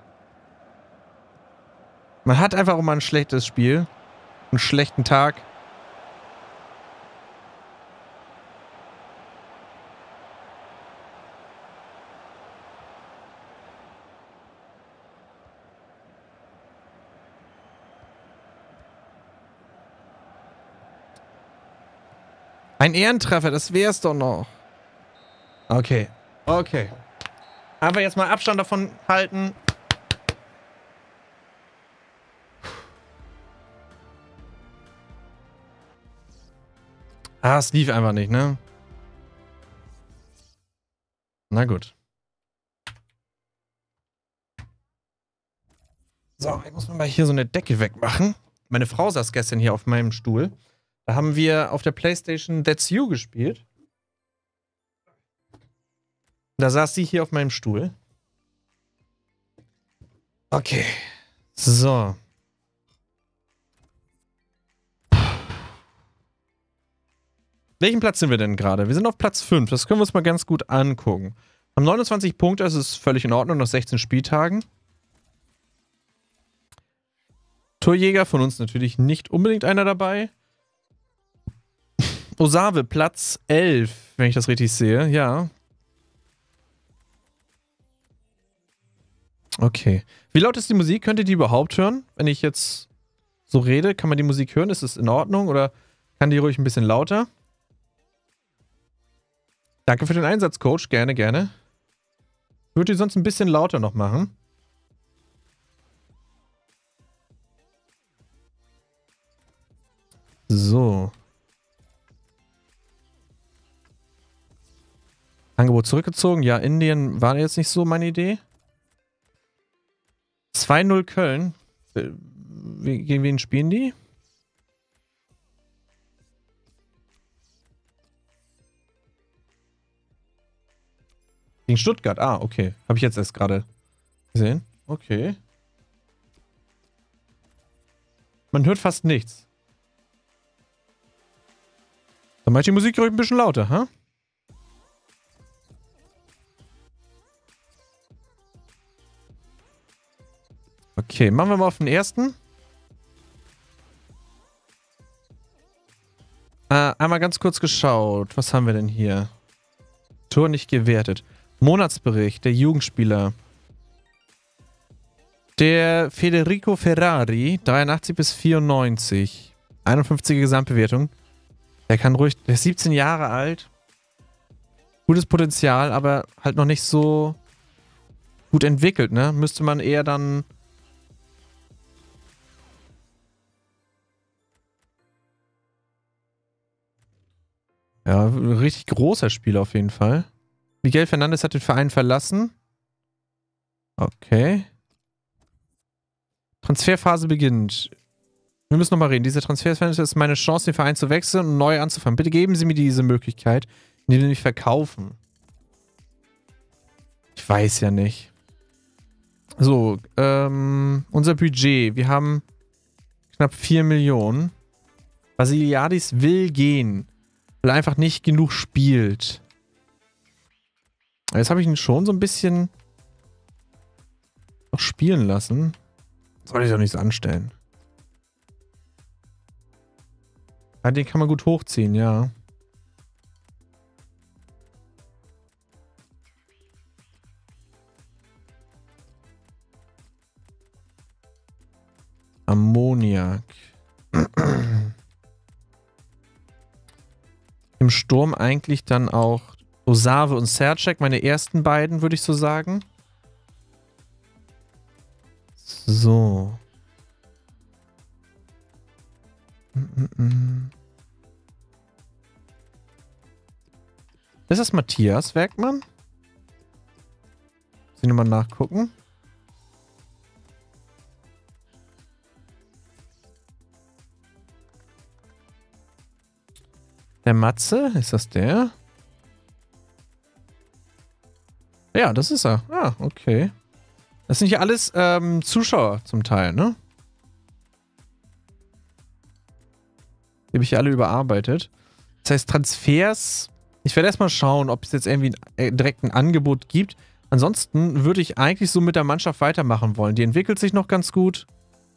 Man hat einfach immer ein schlechtes Spiel. Einen schlechten Tag. Ein Ehrentreffer, das wär's doch noch. Okay. Okay. Aber jetzt mal Abstand davon halten. Ah, es lief einfach nicht, ne? Na gut. So, ich muss mal hier so eine Decke wegmachen. Meine Frau saß gestern hier auf meinem Stuhl. Da haben wir auf der PlayStation That's You gespielt. Da saß sie hier auf meinem Stuhl. Okay. So. Welchen Platz sind wir denn gerade? Wir sind auf Platz fünf. Das können wir uns mal ganz gut angucken. Haben neunundzwanzig Punkte, das ist völlig in Ordnung, nach sechzehn Spieltagen. Torjäger von uns natürlich nicht unbedingt einer dabei. Osave, Platz elf, wenn ich das richtig sehe. Ja. Okay. Wie laut ist die Musik? Könnt ihr die überhaupt hören? Wenn ich jetzt so rede, kann man die Musik hören? Ist es in Ordnung oder kann die ruhig ein bisschen lauter? Danke für den Einsatz, Coach. Gerne, gerne. Ich würde die sonst ein bisschen lauter noch machen. So. Angebot zurückgezogen. Ja, Indien war jetzt nicht so meine Idee. zwei null Köln. Gegen wen spielen die? Gegen Stuttgart. Ah, okay. Habe ich jetzt erst gerade gesehen. Okay. Man hört fast nichts. Dann mache ich die Musik ruhig ein bisschen lauter, ha? Okay, machen wir mal auf den ersten. Äh, einmal ganz kurz geschaut. Was haben wir denn hier? Tor nicht gewertet. Monatsbericht der Jugendspieler. Der Federico Ferrari, dreiundachtzig bis vierundneunzig. einundfünfziger Gesamtbewertung. Der kann ruhig, der ist siebzehn Jahre alt. Gutes Potenzial, aber halt noch nicht so gut entwickelt, ne? Müsste man eher dann... Ja, richtig großer Spieler auf jeden Fall. Miguel Fernandes hat den Verein verlassen. Okay. Transferphase beginnt. Wir müssen nochmal reden. Diese Transferphase ist meine Chance, den Verein zu wechseln und neu anzufangen. Bitte geben Sie mir diese Möglichkeit, indem Sie mich verkaufen. Ich weiß ja nicht. So, ähm, unser Budget. Wir haben knapp vier Millionen. Vasiliadis will gehen, weil er einfach nicht genug spielt. Jetzt habe ich ihn schon so ein bisschen noch spielen lassen. Soll ich doch nicht so anstellen. Ja, den kann man gut hochziehen, ja. Ammoniak. Im Sturm eigentlich dann auch Osave und Sercek, meine ersten beiden, würde ich so sagen. So. Ist das Matthias Werkmann? Muss ich nochmal nachgucken. Der Matze, ist das der? Ja, das ist er. Ah, okay. Das sind ja alles ähm, Zuschauer zum Teil, ne? Die habe ich ja alle überarbeitet. Das heißt, Transfers... Ich werde erstmal schauen, ob es jetzt irgendwie ein, direkt ein Angebot gibt. Ansonsten würde ich eigentlich so mit der Mannschaft weitermachen wollen. Die entwickelt sich noch ganz gut.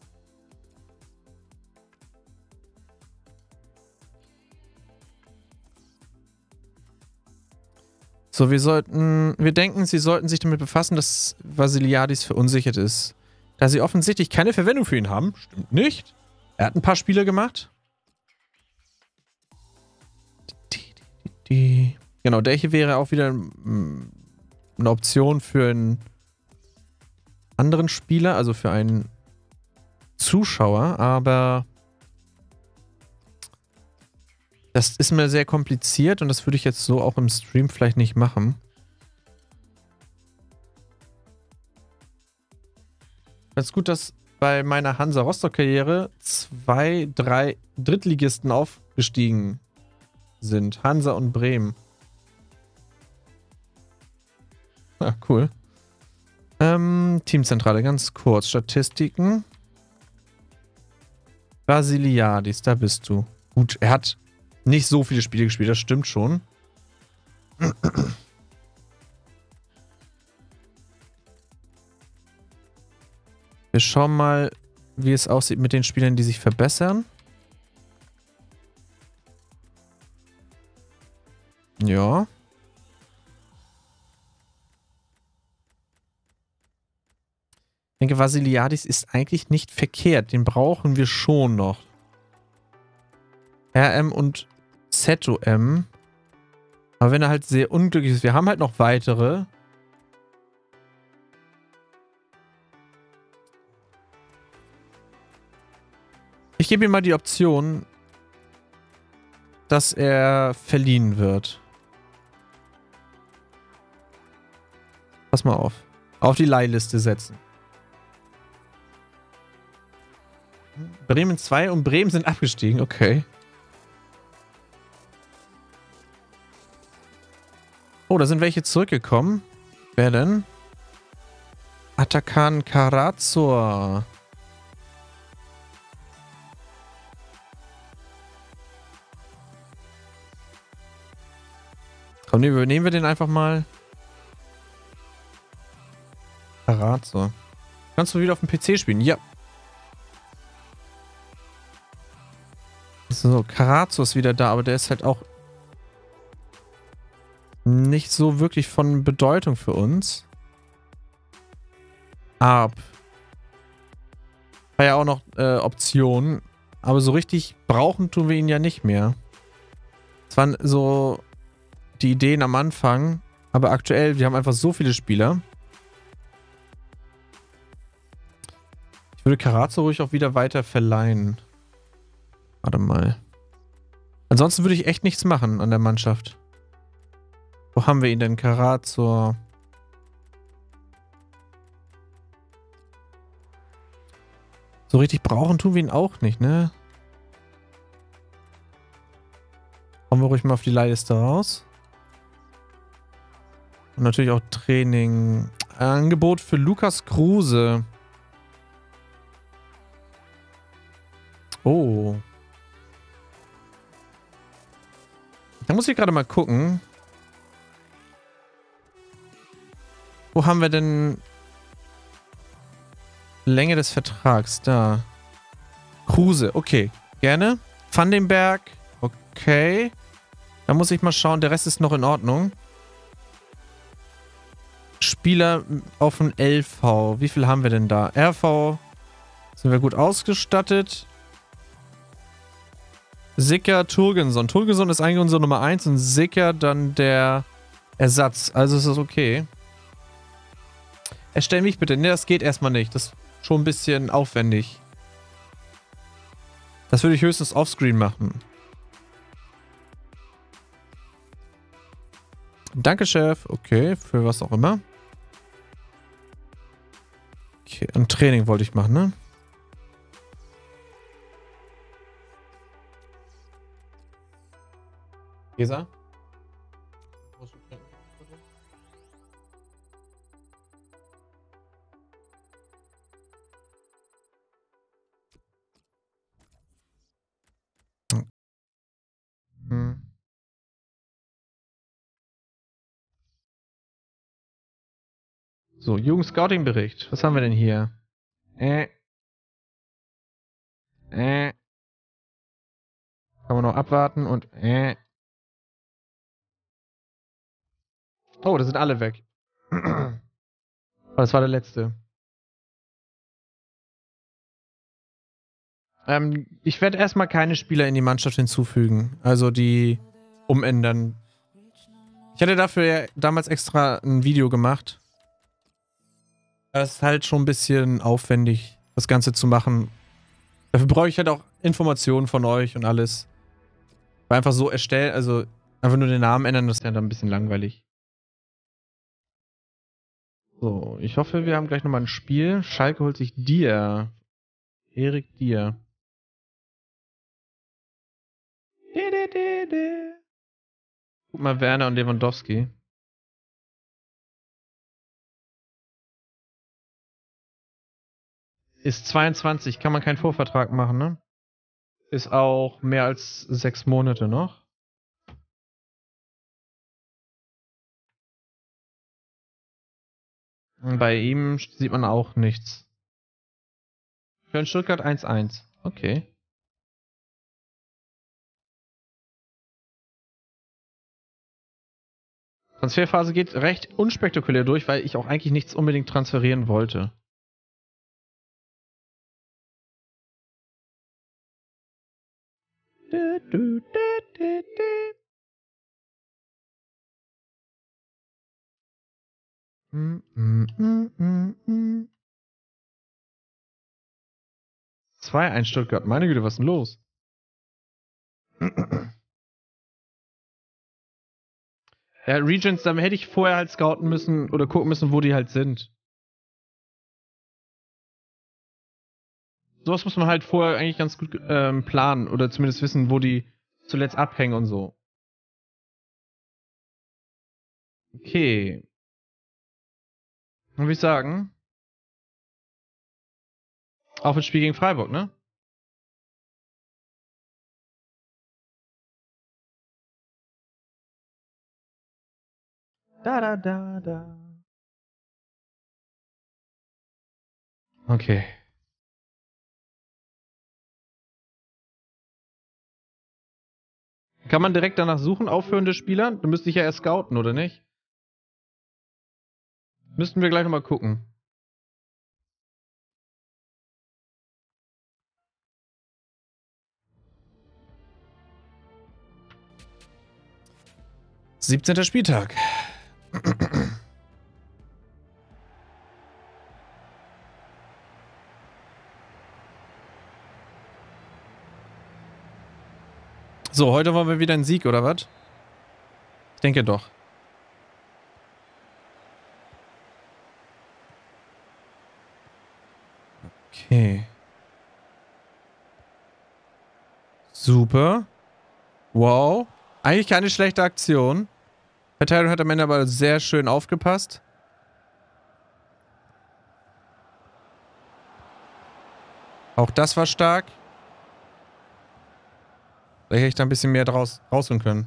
So, wir sollten... Wir denken, sie sollten sich damit befassen, dass Vasiliadis verunsichert ist. Da sie offensichtlich keine Verwendung für ihn haben. Stimmt nicht. Er hat ein paar Spiele gemacht. Die... Genau, der hier wäre auch wieder eine Option für einen anderen Spieler, also für einen Zuschauer, aber das ist mir sehr kompliziert und das würde ich jetzt so auch im Stream vielleicht nicht machen. Ganz gut, dass bei meiner Hansa Rostock-Karriere zwei, drei Drittligisten aufgestiegen sind. Hansa und Bremen. Ah, cool. Ähm, Teamzentrale, ganz kurz. Statistiken. Vasiliadis, da bist du. Gut, er hat nicht so viele Spiele gespielt, das stimmt schon. Wir schauen mal, wie es aussieht mit den Spielern, die sich verbessern. Ja. Ich denke, Vasiliadis ist eigentlich nicht verkehrt. Den brauchen wir schon noch. R M und Z O M. Aber wenn er halt sehr unglücklich ist. Wir haben halt noch weitere. Ich gebe ihm mal die Option, dass er verliehen wird. Pass mal auf. Auf die Leihliste setzen. Bremen zwei und Bremen sind abgestiegen. Okay. Oh, da sind welche zurückgekommen. Wer denn? Atakan Karazor. Komm, nee, nehmen wir den einfach mal. Karazor. Kannst du wieder auf dem P C spielen? Ja. So, Karazor ist wieder da, aber der ist halt auch nicht so wirklich von Bedeutung für uns. Ab. War ja auch noch äh, Option, aber so richtig brauchen tun wir ihn ja nicht mehr. Das waren so die Ideen am Anfang, aber aktuell, wir haben einfach so viele Spieler. Ich würde Karazor ruhig auch wieder weiter verleihen. Warte mal. Ansonsten würde ich echt nichts machen an der Mannschaft. Wo haben wir ihn denn? Karazor. So richtig brauchen tun wir ihn auch nicht, ne? Kommen wir ruhig mal auf die Leihliste raus. Und natürlich auch Training. Angebot für Lukas Kruse. Oh. Da muss ich gerade mal gucken. Wo haben wir denn Länge des Vertrags? Da. Kruse, okay. Gerne. Vandenberg Okay. Da muss ich mal schauen. Der Rest ist noch in Ordnung. Spieler auf dem L V. Wie viel haben wir denn da? R V. Sind wir gut ausgestattet. Sicker, Turgenson. Turgenson ist eigentlich unsere Nummer eins und Sicker dann der Ersatz. Also ist das okay. Erstell mich bitte. Ne, das geht erstmal nicht. Das ist schon ein bisschen aufwendig. Das würde ich höchstens offscreen machen. Danke, Chef. Okay, für was auch immer. Okay, ein Training wollte ich machen, ne? Gesa? Hm. So, Jugend-Scouting-Bericht. Was haben wir denn hier? Äh. Äh. Kann man noch abwarten und äh. Oh, das sind alle weg. Aber das war der letzte. Ähm, ich werde erstmal keine Spieler in die Mannschaft hinzufügen. Also die umändern. Ich hatte dafür ja damals extra ein Video gemacht. Das ist halt schon ein bisschen aufwendig, das Ganze zu machen. Dafür brauche ich halt auch Informationen von euch und alles. Weil einfach so erstellen, also einfach nur den Namen ändern, das ist ja dann ein bisschen langweilig. So, ich hoffe, wir haben gleich nochmal ein Spiel. Schalke holt sich Dier. Erik Dier. Guck mal, Werner und Lewandowski. Ist zweiundzwanzig, kann man keinen Vorvertrag machen, ne? Ist auch mehr als sechs Monate noch. Bei ihm sieht man auch nichts. Für einen Stuttgart eins eins. Okay. Transferphase geht recht unspektakulär durch, weil ich auch eigentlich nichts unbedingt transferieren wollte. Du, du, du, du, du. Mm, mm, mm, mm, mm. zwei eins Stuttgart. Meine Güte, was ist denn los? Ja, Regents, da hätte ich vorher halt scouten müssen oder gucken müssen, wo die halt sind. Sowas muss man halt vorher eigentlich ganz gut ähm, planen oder zumindest wissen, wo die zuletzt abhängen und so. Okay. Dann würde ich sagen, auf ins Spiel gegen Freiburg, ne? Da, da, da, da. Okay. Kann man direkt danach suchen, aufhörende Spieler? Du müsstest dich ja erst scouten, oder nicht? Müssten wir gleich nochmal gucken. siebzehnter Spieltag. So, heute wollen wir wieder einen Sieg, oder was? Ich denke doch. Okay. Super. Wow. Eigentlich keine schlechte Aktion. Verteidigung hat am Ende aber sehr schön aufgepasst. Auch das war stark. Vielleicht hätte ich da ein bisschen mehr draus rausholen können.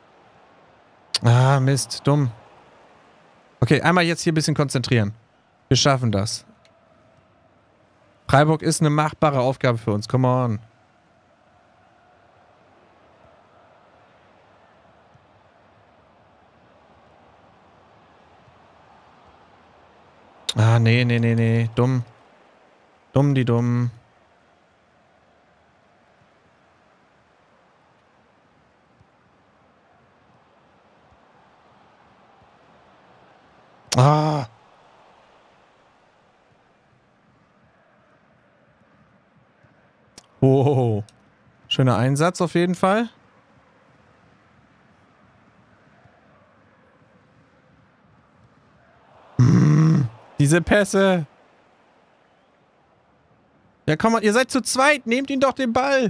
Ah, Mist. Dumm. Okay, einmal jetzt hier ein bisschen konzentrieren. Wir schaffen das. Freiburg ist eine machbare Aufgabe für uns. Come on. Ah, nee, nee, nee, nee. Dumm. Dumm, die dumm. Ah. Oh. Schöner Einsatz auf jeden Fall. Hm, diese Pässe. Ja, komm mal, ihr seid zu zweit. Nehmt ihn doch den Ball.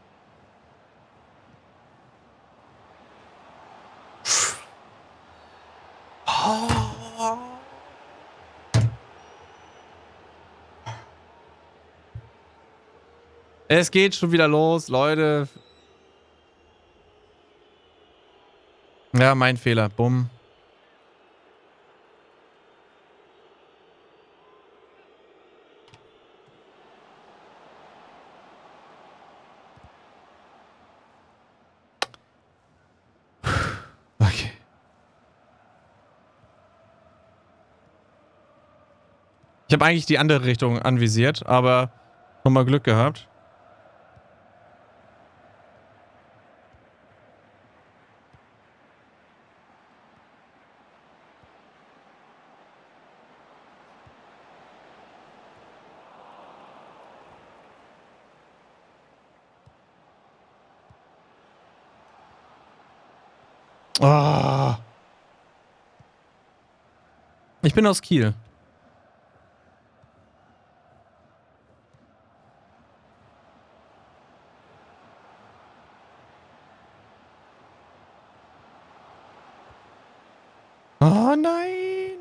Oh. Es geht schon wieder los, Leute. Ja, mein Fehler. Bumm. Okay. Ich habe eigentlich die andere Richtung anvisiert, aber nochmal Glück gehabt. Oh. Ich bin aus Kiel. Oh nein!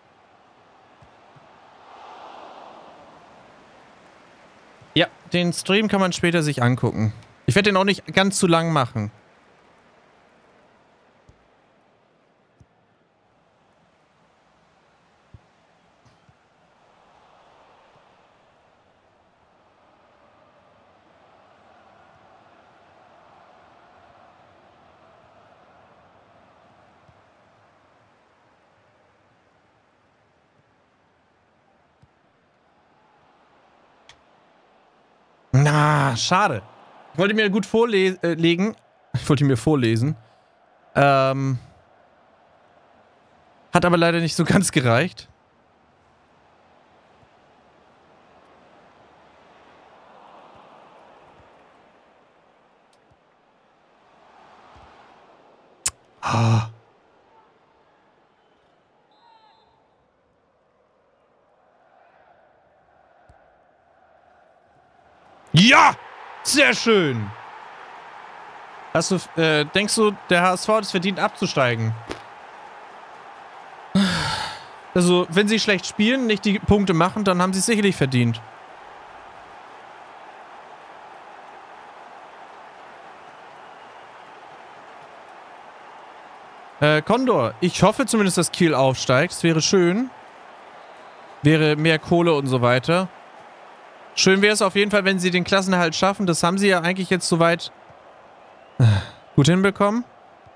Ja, den Stream kann man später sich angucken. Ich werde den auch nicht ganz zu lang machen. Na, schade. Ich wollte mir gut vorlegen. Ich wollte mir vorlesen. Ähm. Hat aber leider nicht so ganz gereicht. Ah. Ja! Sehr schön! Hast du, äh, denkst du, der H S V hat es verdient abzusteigen? Also, wenn sie schlecht spielen, nicht die Punkte machen, dann haben sie es sicherlich verdient. Äh, Condor, ich hoffe zumindest, dass Kiel aufsteigt. Das wäre schön. Wäre mehr Kohle und so weiter. Schön wäre es auf jeden Fall, wenn sie den Klassenerhalt schaffen. Das haben sie ja eigentlich jetzt soweit gut hinbekommen.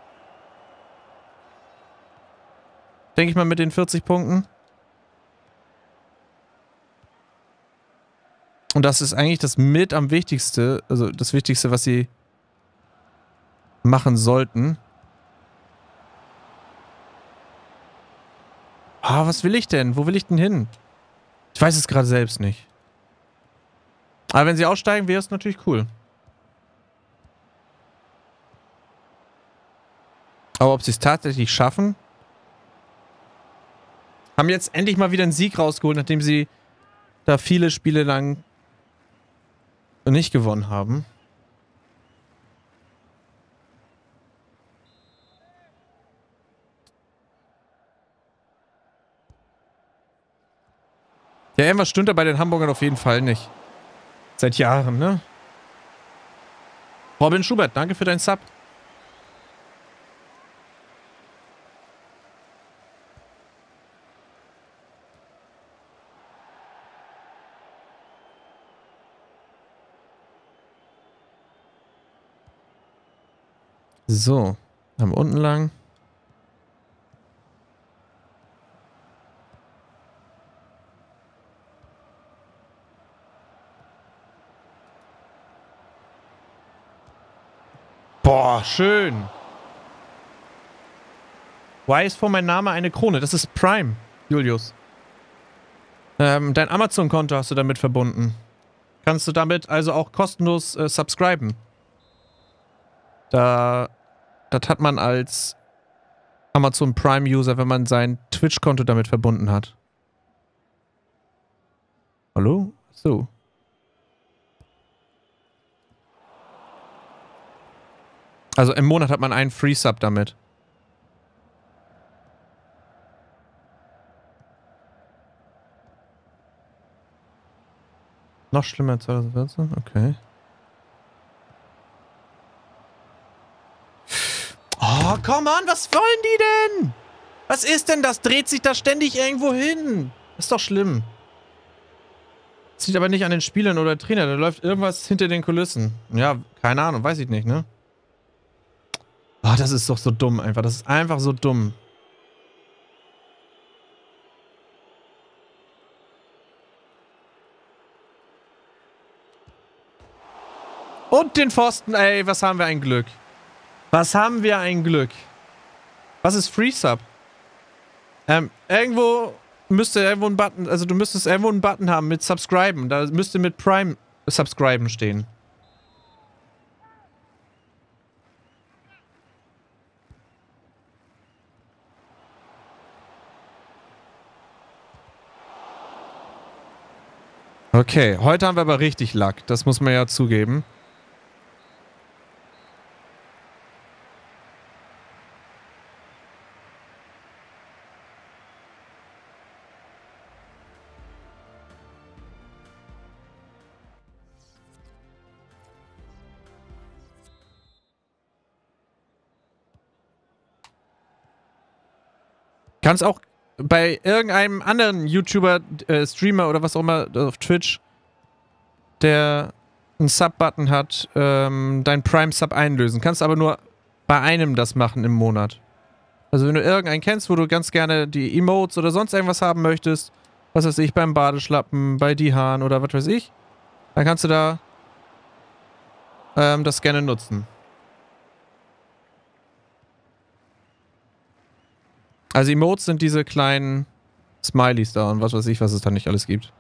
Denke ich mal mit den vierzig Punkten. Und das ist eigentlich das mit am wichtigste, also das Wichtigste, was sie machen sollten. Ah, was will ich denn? Wo will ich denn hin? Ich weiß es gerade selbst nicht. Aber wenn sie aussteigen, wäre es natürlich cool. Aber ob sie es tatsächlich schaffen? Haben jetzt endlich mal wieder einen Sieg rausgeholt, nachdem sie da viele Spiele lang nicht gewonnen haben. Ja, irgendwas stimmt da bei den Hamburgern auf jeden Fall nicht. Seit Jahren, ne? Robin Schubert, danke für deinen Sub. So. Haben wir unten lang. Boah, schön. Why ist vor mein Name eine Krone? Das ist Prime, Julius. Ähm, dein Amazon-Konto hast du damit verbunden. Kannst du damit also auch kostenlos äh, subscriben. Da, das hat man als Amazon Prime-User, wenn man sein Twitch-Konto damit verbunden hat. Hallo? So. Also im Monat hat man einen Free-Sub damit. Noch schlimmer zwanzig vierzehn? Okay. Oh, come on, was wollen die denn? Was ist denn das? Dreht sich da ständig irgendwo hin? Ist doch schlimm. Das liegt aber nicht an den Spielern oder Trainer. Da läuft irgendwas hinter den Kulissen. Ja, keine Ahnung, weiß ich nicht, ne? Oh, das ist doch so dumm einfach. Das ist einfach so dumm. Und den Pfosten, ey, was haben wir ein Glück. Was haben wir ein Glück. Was ist Free Sub? Ähm, irgendwo müsste irgendwo ein Button, also du müsstest irgendwo einen Button haben mit Subscriben. Da müsste mit Prime Subscriben stehen. Okay, heute haben wir aber richtig Luck. Das muss man ja zugeben. Kannst auch bei irgendeinem anderen YouTuber, äh, Streamer oder was auch immer auf Twitch, der einen Sub-Button hat, ähm, dein Prime-Sub einlösen. Kannst aber nur bei einem das machen im Monat. Also wenn du irgendeinen kennst, wo du ganz gerne die Emotes oder sonst irgendwas haben möchtest, was weiß ich, beim Badeschlappen, bei Dihan oder was weiß ich, dann kannst du da ähm, das gerne nutzen. Also Emotes sind diese kleinen Smileys da und was weiß ich, was es da nicht alles gibt.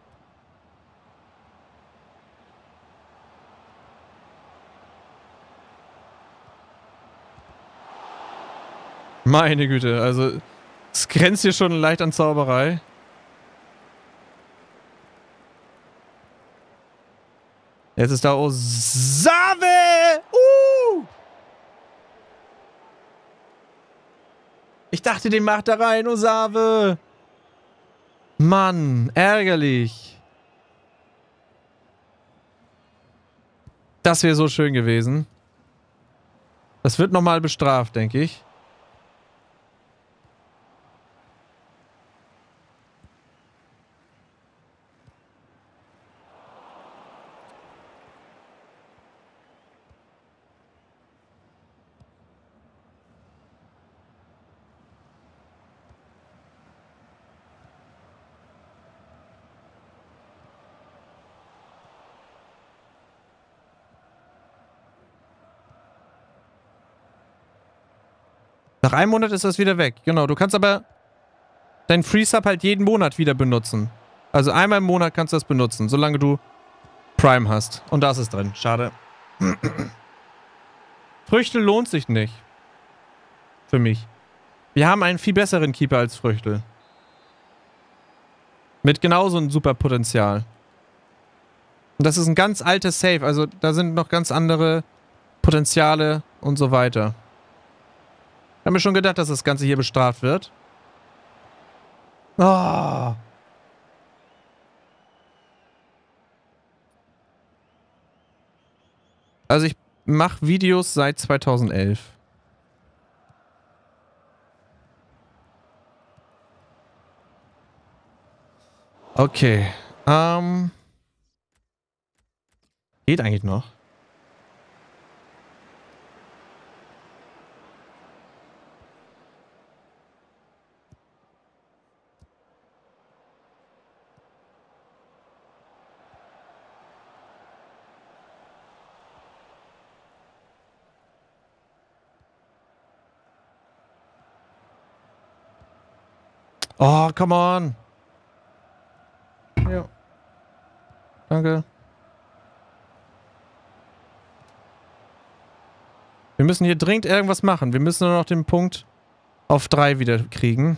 Meine Güte, also es grenzt hier schon leicht an Zauberei. Jetzt ist da Osave! Uh! Ich dachte, den macht da rein, Osave! Mann, ärgerlich. Das wäre so schön gewesen. Das wird nochmal bestraft, denke ich. Nach einem Monat ist das wieder weg. Genau, du kannst aber deinen Free-Sub halt jeden Monat wieder benutzen. Also einmal im Monat kannst du das benutzen, solange du Prime hast. Und da ist es drin. Schade. Früchtel lohnt sich nicht. Für mich. Wir haben einen viel besseren Keeper als Früchtel. Mit genauso einem super Potenzial. Und das ist ein ganz altes Save. Also da sind noch ganz andere Potenziale und so weiter. Ich habe mir schon gedacht, dass das Ganze hier bestraft wird. Oh. Also ich mache Videos seit zweitausendelf. Okay. Ähm. Geht eigentlich noch. Oh, come on. Ja. Danke. Wir müssen hier dringend irgendwas machen. Wir müssen nur noch den Punkt auf drei wieder kriegen.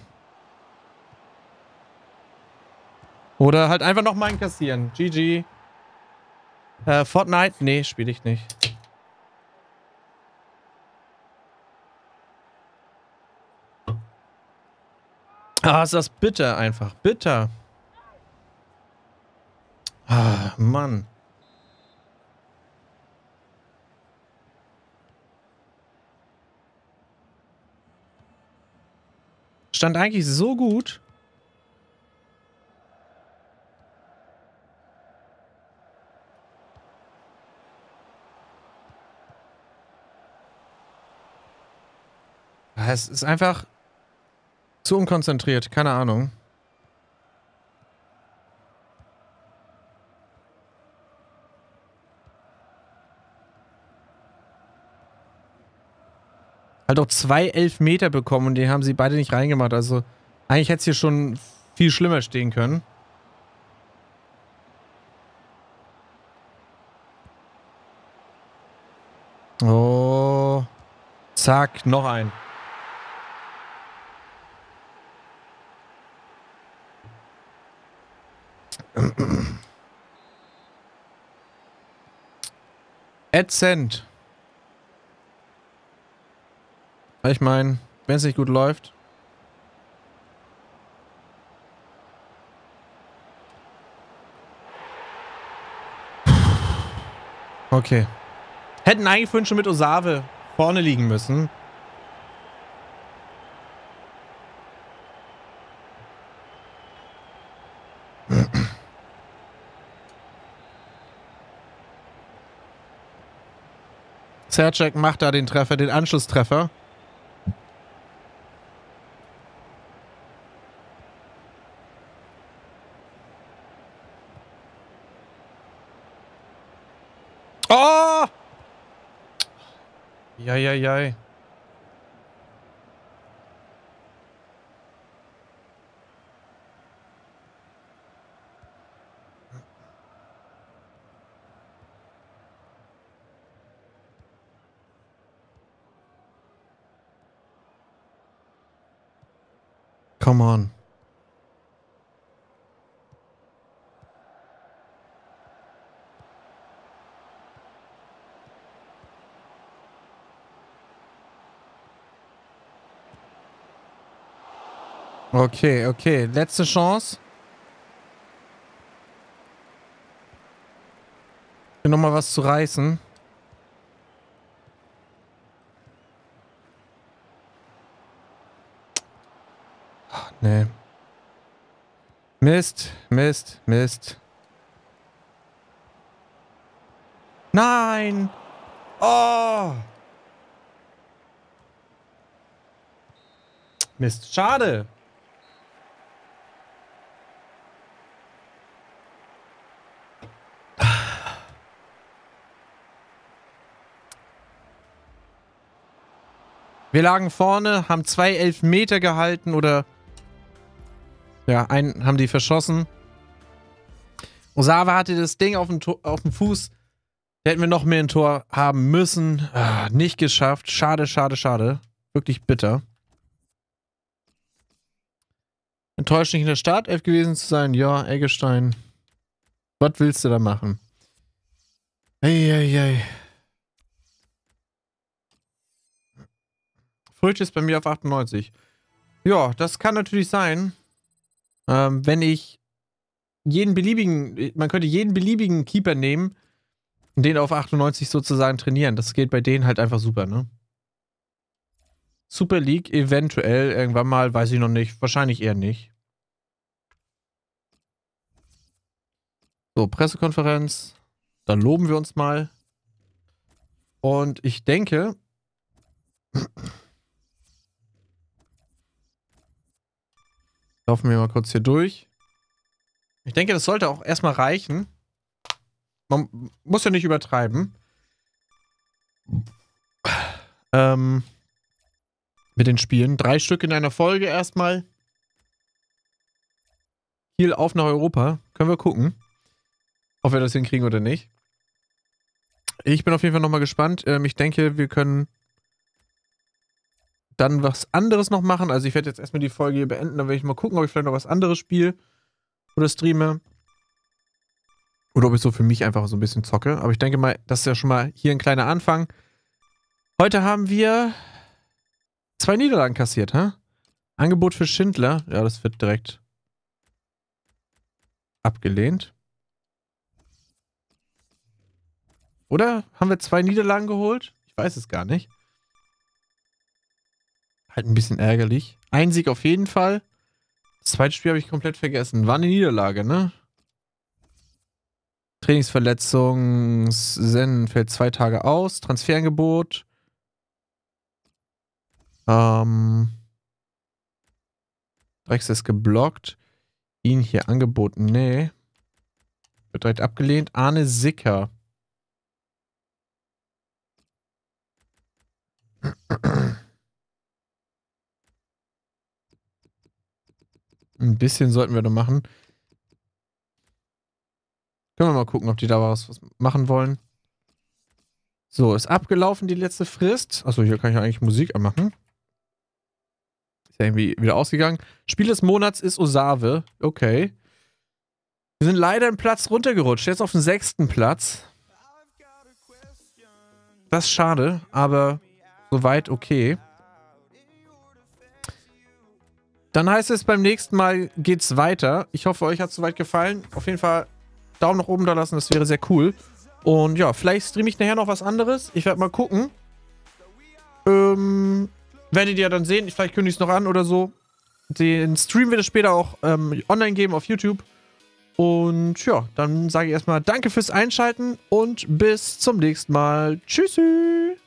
Oder halt einfach noch mal einkassieren. G G. Äh, Fortnite? Nee, spiele ich nicht. Ah, ist das bitter einfach. Bitter. Ah, Mann. Stand eigentlich so gut. Es ist einfach zu unkonzentriert. Keine Ahnung. Halt auch zwei Elfmeter bekommen und die haben sie beide nicht reingemacht. Also eigentlich hätte es hier schon viel schlimmer stehen können. Oh. Zack, noch ein. Ätzend. Ich meine, wenn es nicht gut läuft. Okay. Hätten eigentlich vorhin schon mit Osave vorne liegen müssen. Sercek macht da den Treffer, den Anschlusstreffer. Oh! Jai. Come on. Okay, okay. Letzte Chance. Hier nochmal was zu reißen. Ach, nee. Mist, Mist, Mist. Nein! Oh! Mist, schade. Wir lagen vorne, haben zwei Elfmeter gehalten oder ja, einen haben die verschossen. Osava hatte das Ding auf dem, auf dem Fuß. Da hätten wir noch mehr ein Tor haben müssen. Ah, nicht geschafft. Schade, schade, schade. Wirklich bitter. Enttäuscht nicht in der Startelf gewesen zu sein. Ja, Eggestein. Was willst du da machen? Eieiei. Früchte ist bei mir auf achtundneunzig. Ja, das kann natürlich sein. Ähm, wenn ich jeden beliebigen, man könnte jeden beliebigen Keeper nehmen und den auf achtundneunzig sozusagen trainieren. Das geht bei denen halt einfach super, ne? Super League eventuell irgendwann mal, weiß ich noch nicht. Wahrscheinlich eher nicht. So, Pressekonferenz. Dann loben wir uns mal. Und ich denke... Laufen wir mal kurz hier durch. Ich denke, das sollte auch erstmal reichen. Man muss ja nicht übertreiben. Ähm, mit den Spielen. Drei Stück in einer Folge erstmal. Spiel auf nach Europa. Können wir gucken, ob wir das hinkriegen oder nicht. Ich bin auf jeden Fall nochmal gespannt. Ähm, ich denke, wir können dann was anderes noch machen. Also ich werde jetzt erstmal die Folge hier beenden. Dann werde ich mal gucken, ob ich vielleicht noch was anderes spiele oder streame. Oder ob ich so für mich einfach so ein bisschen zocke. Aber ich denke mal, das ist ja schon mal hier ein kleiner Anfang. Heute haben wir zwei Niederlagen kassiert, hä? Angebot für Schindler. Ja, das wird direkt abgelehnt. Oder? Haben wir zwei Niederlagen geholt? Ich weiß es gar nicht. Halt ein bisschen ärgerlich. Ein Sieg auf jeden Fall. Das zweite Spiel habe ich komplett vergessen. War eine Niederlage, ne? Trainingsverletzung. Zen fällt zwei Tage aus. Transferangebot. Ähm. Drex ist geblockt. Ihn hier angeboten. Nee. Wird direkt abgelehnt. Arne Sicker. Ein bisschen sollten wir da machen. Können wir mal gucken, ob die da was, was machen wollen. So, ist abgelaufen die letzte Frist. Achso, hier kann ich ja eigentlich Musik anmachen. Ist ja irgendwie wieder ausgegangen. Spiel des Monats ist Osave. Okay. Wir sind leider einen Platz runtergerutscht. Jetzt auf den sechsten Platz. Das ist schade, aber soweit okay. Dann heißt es, beim nächsten Mal geht's weiter. Ich hoffe, euch hat es soweit gefallen. Auf jeden Fall Daumen nach oben da lassen, das wäre sehr cool. Und ja, vielleicht streame ich nachher noch was anderes. Ich werde mal gucken. Ähm, werdet ihr dann sehen. Vielleicht kündige ich es noch an oder so. Den Stream wird es später auch ähm, online geben auf YouTube. Und ja, dann sage ich erstmal danke fürs Einschalten und bis zum nächsten Mal. Tschüssi!